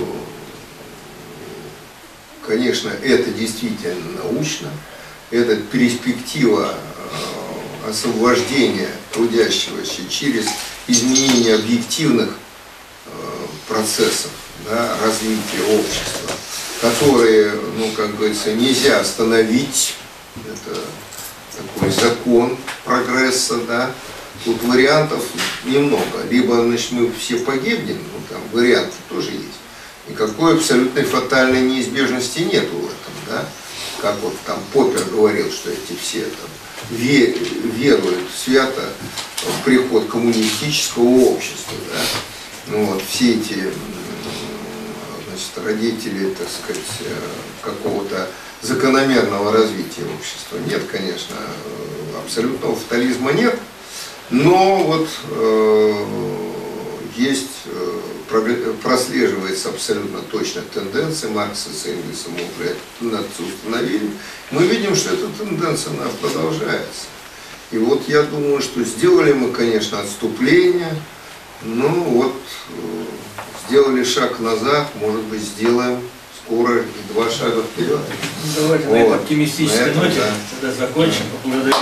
S2: конечно, это действительно научно, это перспектива освобождения трудящегося через изменение объективных процессов, да, развития общества, которые, ну, как говорится, нельзя остановить. Это такой закон прогресса, да. Тут вариантов немного. Либо, значит, мы все погибнем, ну, там варианты тоже есть. Никакой абсолютной фатальной неизбежности нету в этом, да. Как вот там Поппер говорил, что эти все там веруют свято в приход коммунистического общества, да? Ну, вот, все эти, значит, родители, так сказать, какого-то закономерного развития общества. Нет, конечно, абсолютного фатализма нет, но вот э, есть, э, прослеживается абсолютно точно тенденция. Маркса с Энгельсом мы уже эту тенденцию установили. Мы видим, что эта тенденция она продолжается. И вот я думаю, что сделали мы, конечно, отступление, но вот э, сделали шаг назад, может быть, сделаем скоро и два шага вперед.
S5: Давайте
S2: вот.
S5: на этой оптимистической
S2: на
S5: ноте
S2: да.
S5: тогда закончим. Поблагодарим.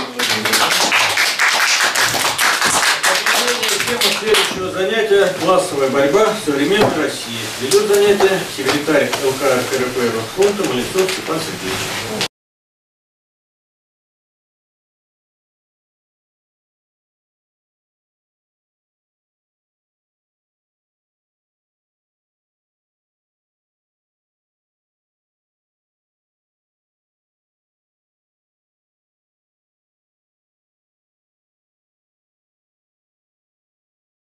S1: Тема следующего занятия – классовая борьба в современной России. Ведет занятие секретарь ЛК РКП Росфронта Малецов Степан Сергеевич.